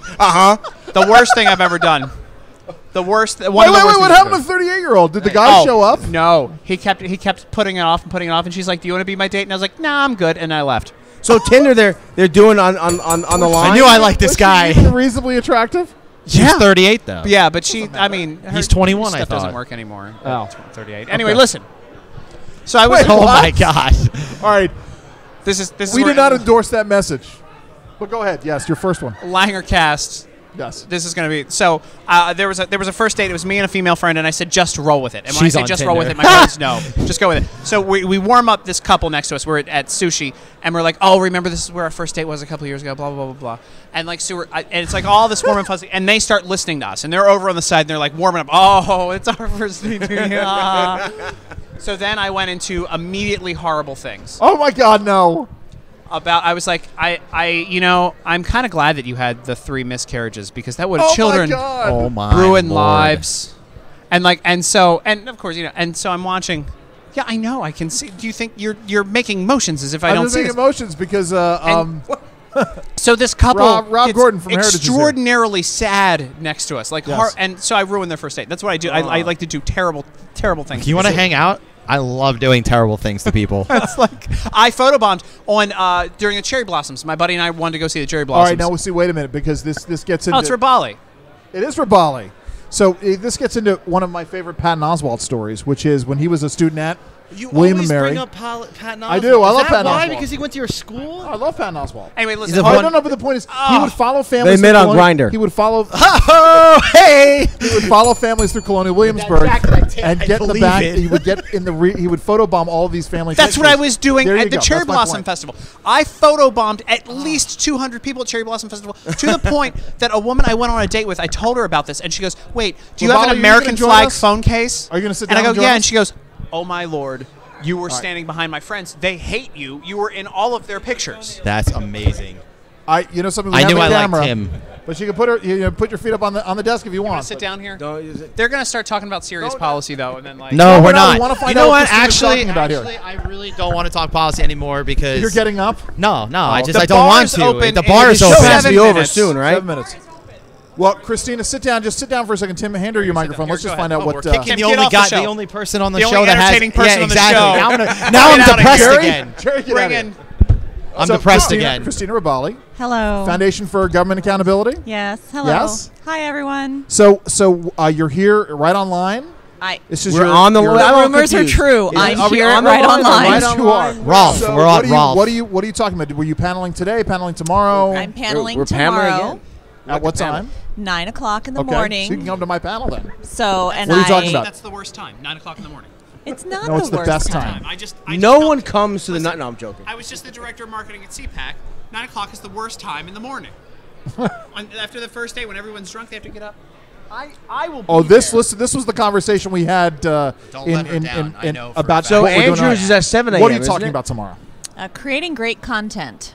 The worst thing I've ever done. The worst. One Wait, of the worst what things happened I've to the 38-year-old? Did the guy Oh, show up? No. He kept putting it off and putting it off, and she's like, "Do you want to be my date?" And I was like, "Nah, I'm good," and I left. So Tinder, they're doing on the line. I knew I liked this Was she guy. even reasonably attractive? She's 38 though. Yeah, but she. I mean, He's 21, Stuff I doesn't thought. work anymore. Oh. 38. Anyway, Okay. listen. So I was. Wait, Oh what? my god. All right. This is We where- did not endorse that message. But go ahead. Yes, your first one. LangerCast. Yes. This is going to be so. There was a first date. It was me and a female friend, and I said just roll with it. And when She's I say on just roll with Tinder. it, my friends know. Just go with it. So we warm up this couple next to us. We're at sushi, and we're like, "Oh, remember this is where our first date was a couple years ago." Blah blah blah blah blah. And like so, and it's like all this warm and fuzzy, and they start listening to us, and they're over on the side, and they're like warming up. Oh, it's our first date. Yeah. So then I went into immediately horrible things. Oh my God, no. I was like, I'm kind of glad that you had the 3 miscarriages because that would have Oh children my God. Oh my ruined Lord. lives. And of course, and so I'm watching. Yeah, I know. I can see. Do you think you're making motions as if I I'm don't just see making this? emotions because So this couple, Rob it's Gordon from Heritage is here. extraordinarily sad next to us, like Yes. and so I ruined their first date. That's what I do. I like to do terrible things. You want to hang out? I love doing terrible things to people. It's like I photobombed on during the cherry blossoms. My buddy and I wanted to go see the cherry All blossoms. right, now we'll see. Wait a minute, because this gets into. Oh, it's Ribali. It is Ribali. So this gets into one of my favorite Patton Oswalt stories, which is when he was a student at William and Mary. bring up Patton Oswalt. I do. I Is love that Patton why? Oswalt. Because he went to your school? I love Patton Oswalt. Anyway, listen. He's a Oh, fun- no, but the point is, he would follow families. They met through on Colonial- Grindr. He would follow. Oh, hey! He would follow families through Colonial Williamsburg and get in the back. He would get in the. He would photobomb all of these family. That's what I pictures. was doing There you at the go. Cherry That's my Blossom point. Festival. I photobombed at least 200 people at Cherry Blossom Festival to the point that a woman I went on a date with, I told her about this, and she goes, "Wait, do you have Ribali, an are you American gonna join flag us? phone case?" Are you going to sit And down I and go, join "Yeah," us? and she goes, "Oh my lord, you were standing behind my friends. They hate you. You were in all of their pictures." That's amazing. You know something. We I have knew a I camera, liked him. But you can put her. Put your feet up on the desk if you want. Sit down here. Don't use it. They're gonna start talking about serious policy though, and then like No, we're no, not. we wanna find you out know what what? Kristina's Actually, talking about here. I really don't want to talk policy anymore because You're getting up. No, I The don't want bar's to. open The in bar is The show open. has to be 7 over minutes. soon, right? 7 minutes. Well, Kristina, sit down. Just sit down for a second. Tim, hand her your microphone. Here, Let's go just ahead. find out Oh, what. we're kicking The Get only off the guy, show. the only person on the, The show only that has entertaining person yeah, on the exactly. show. Now I'm, Get now I'm out of depressed here. again. Jerry, get Bring out of in. I'm So, depressed Kristina- again. Kristina Ribali, Hello. Foundation for Government Accountability. Yes. Hello. Yes? Hi, everyone. So you're here right online. This is We're your, on the your, line. I'm rumors are confused. true. Is it- I'm are we here on the right line or online. right Yes, you are. online? Rolf, So we're on Rolf. What are you talking about? Were you paneling today? Paneling tomorrow? I'm paneling We're paneling tomorrow, again? At what time? 9 o'clock in the Okay, morning. so you can come to my panel then. So, and What are you talking about? That's the worst time. 9 o'clock in the morning. It's not No, it's the worst best time. I No one comes to the night. No, I'm joking. I was just the director of marketing at CPAC. 9 o'clock is the worst time in the morning. After the first day, when everyone's drunk, they have to get up. I will. Oh, be this there. was the conversation we had let her down. I know for a about fact. So what we're doing Andrews tonight. is at 7 What are a.m., you talking isn't it? about tomorrow? Creating great content.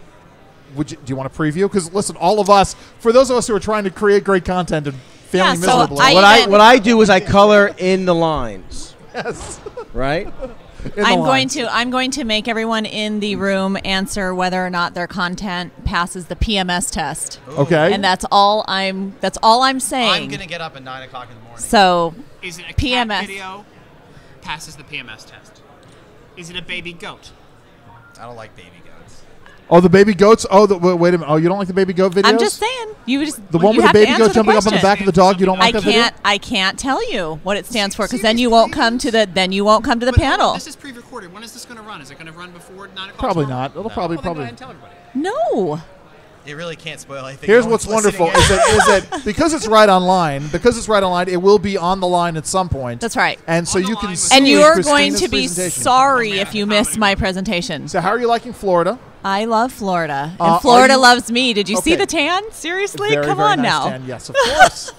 Do you want to preview? Because listen, all of us, for those of us who are trying to create great content and failing Yeah, so miserably, What I do is I color in the lines. yes. Right? In the I'm lines. going to make everyone in the room answer whether or not their content passes the PMS test. Okay. And that's all I'm saying. I'm gonna get up at 9 o'clock in the morning. So Is it a PMS. cat video? Passes the PMS test. Is it a baby goat? I don't like baby goats. Oh, the baby goats. Oh, wait a minute. Oh, you don't like the baby goat videos? I'm just saying. You just The one you with the have to baby answer goat jumping up on the question. back of the dog. You don't like that video? I can't tell you what it stands for because then you won't come to the panel. This is pre-recorded. When is this going to run? Is it going to run before 9 o'clock? Probably tomorrow? not. It'll probably Well, then go ahead and tell everybody. No. It really can't spoil anything. Here's No what's one's listening wonderful in. is that because it's right online, it will be on the line at some point. That's right. And so you can see And you are Kristina's going to be presentation. sorry if you miss my presentation. So how are you liking Florida? I love Florida, Are and Florida you- loves me. Did you see Okay. the tan? Seriously, Very, come very on nice now. tan. Yes, of course.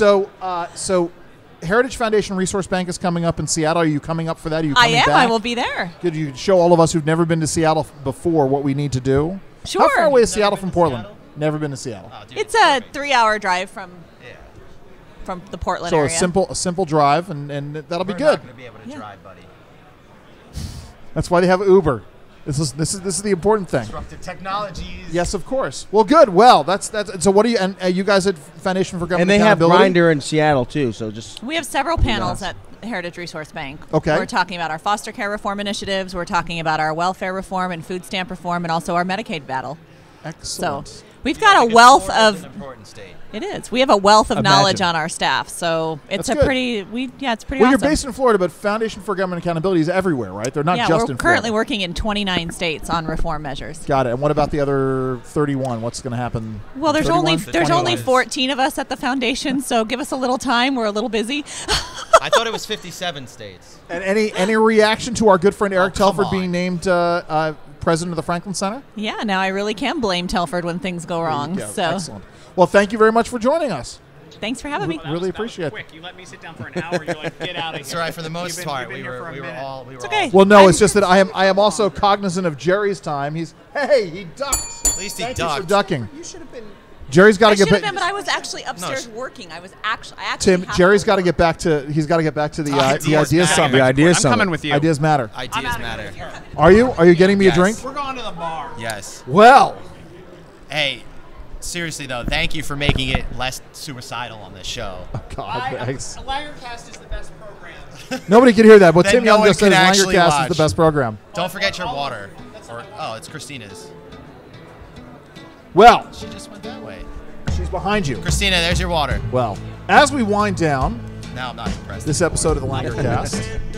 So Heritage Foundation Resource Bank is coming up in Seattle. Are you coming up for that? Are you I coming am. back? I will be there. Could you show all of us who've never been to Seattle before what we need to do? Sure. How far away is Seattle from Portland? Never been to Seattle. It's a 3-hour drive from the Portland So area. a simple drive, and that'll be We're good. not gonna be able to drive, buddy. That's why they have Uber. This is the important thing. Disruptive technologies. Yes, of course. Well, good. Well, that's so. What do you and you guys at Foundation for Government And they have Accountability? Grindr in Seattle, too, so just... We have several panels at Heritage Resource Bank. Okay. We're talking about our foster care reform initiatives. We're talking about our welfare reform and food stamp reform, and also our Medicaid battle. Excellent. So we've got a wealth of. An important state. It is. We have a wealth of knowledge Imagine. on our staff, so it's That's a good. it's pretty Well, awesome. you're based in Florida, but Foundation for Government Accountability is everywhere, right? They're not yeah, just we're in currently Florida. working in 29 states on reform measures. Got it. And what about the other 31? What's going to happen? Well, there's 31? only 21? 14 of us at the foundation, so give us a little time. We're a little busy. I thought it was 57 states. And any reaction to our good friend Eric come Telford on. being named president of the Franklin Center? Yeah, now I really can blame Telford when things go wrong. Yeah, So excellent. Well, thank you very much for joining us. thanks for having me. Really appreciate it. Quick, you let me sit down for an hour. You're like, get out of here. That's right. For the most You've part, been we here for were a minute. all. It's okay. Well, no, it's just that I am also cognizant of Jerry's time. He ducked. At least he Thank you for ducked. ducking. You should have been. Jerry's got I to get should have back. been, but I was actually upstairs working. I actually Tim, have Jerry's to got to work. get back to. He's got to get back to the Ideas Ideas matter. Summit. The Ideas I'm Summit. coming with you. Ideas matter. Ideas matter. Are you? Are you getting me Yes. a drink? We're going to the bar. Yes. Well, Hey, seriously though, thank you for making it less suicidal on this show. God, thanks. LangerCast is the best program. Nobody can hear that, but Then Tim no Young one just can says actually LangerCast watch. is the best program. Don't forget your water. Oh, it's Kristina's. Well, She just went that way. she's behind you. Kristina, there's your water. Well, as we wind down Now I'm not impressed. this episode of the LangerCast,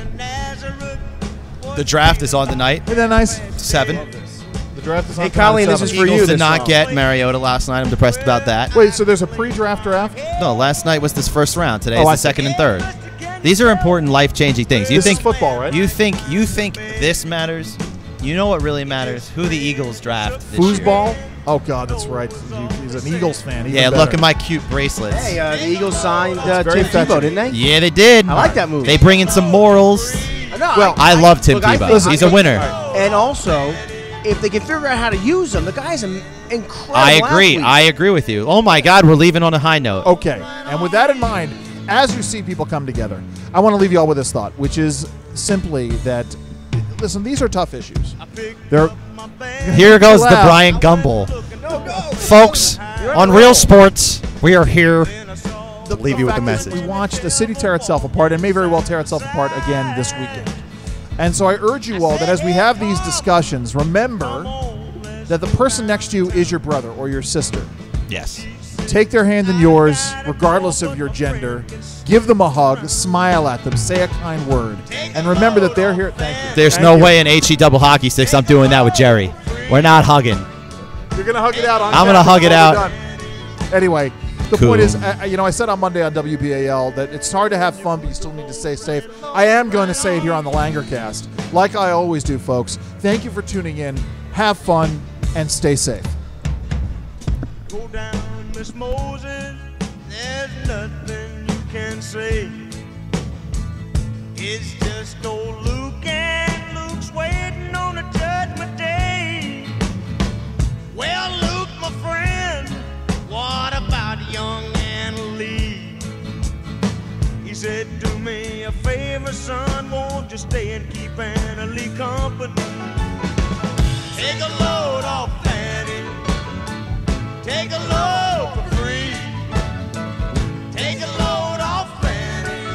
The draft is on tonight. isn't that nice? 7. The draft is on Hey, tonight at Colleen, this 7. is for you. Eagles did this not round. get Mariota last night. I'm depressed about that. Wait, so there's a pre-draft draft? No, last night was this first round. Today Oh, is I the see. second and third. These are important, life-changing things. You This think is football, right? You think this matters? You know what really matters? Who the Eagles draft this year. Foosball? Oh, God, that's right. He's an Eagles fan. Even Yeah, better. look at my cute bracelets. Hey, the Eagles signed very Tim fetching. Tebow, didn't they? Yeah, they did. I like that move. They bring in some morals. No, Well, I love Tim look, I Tebow. think- He's a winner. And also, if they can figure out how to use him, the guy's an incredible I agree. athlete. I agree with you. Oh my God, we're leaving on a high note. Okay, and with that in mind, as you see people come together, I want to leave you all with this thought, which is simply that, listen, these are tough issues. They're Here goes the Laugh. Brian Gumble. Folks, on Real Sports, we are here to leave you with the fact is message. We watched the city tear itself apart, and may very well tear itself apart again this weekend. And so I urge you all that as we have these discussions, remember that the person next to you is your brother or your sister. Yes. Take their hand in yours, regardless of your gender. Give them a hug, smile at them, say a kind word, and remember that they're here. Thank you. There's Thank no you. way in HE double hockey sticks I'm doing that with Jerry. We're not hugging. You're gonna hug it out. On I'm gonna hug it out. Done. Anyway, the Cool. point is, I said on Monday on WBAL that it's hard to have fun, but you still need to stay safe. I am going to say it here on the LangerCast, like I always do, folks. Thank you for tuning in. Have fun and stay safe. Go down, Miss Moses. There's nothing you can say. It's just old Luke, and Luke's waiting on a judgment day. Well, Luke, my friend, what about young Anna Lee? He said, do me a favor, son, won't you stay and keep Anna Lee company? Take a load off Fanny. Take a load for free. Take a load off Fanny.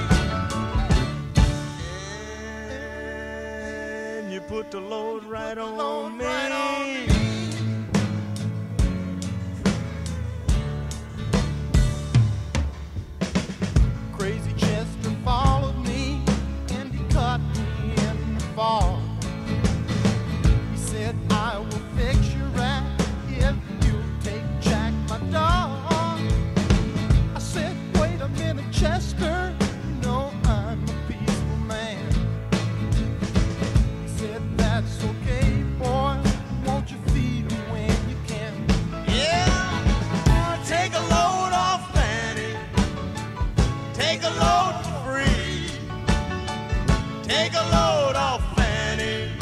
And you put the load right on me. Crazy Chester followed me and he caught me in the fall. He said, I will fix your rat if you take Jack, my dog. I said, wait a minute, Chester, you know I'm a peaceful man. He said, that's okay, boy, won't you feed him when you can? Yeah, take a load off Fanny. Take a load for free. Take a load off Fanny.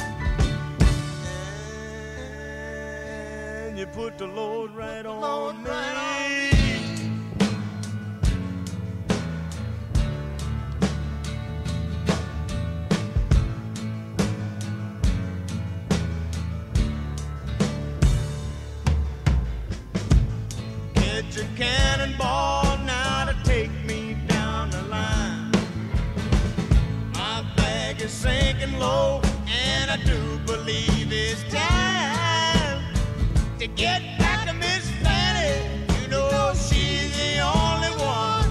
And you put the load right on me. Get your cannonball now to take me down the line. My bag is sinking low, and I do believe it's time to get back to Miss Fanny. You know she's the only one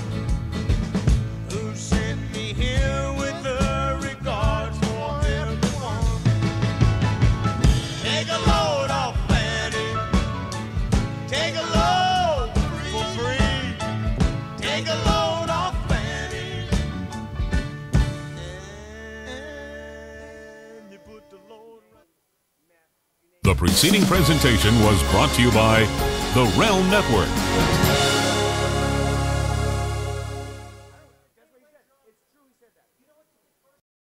who sent me here with her regards for everyone. Take a load off Fanny. Take a load for free. Take a load off Fanny. And you put the load right. The preceding presentation was brought to you by the Realm Network.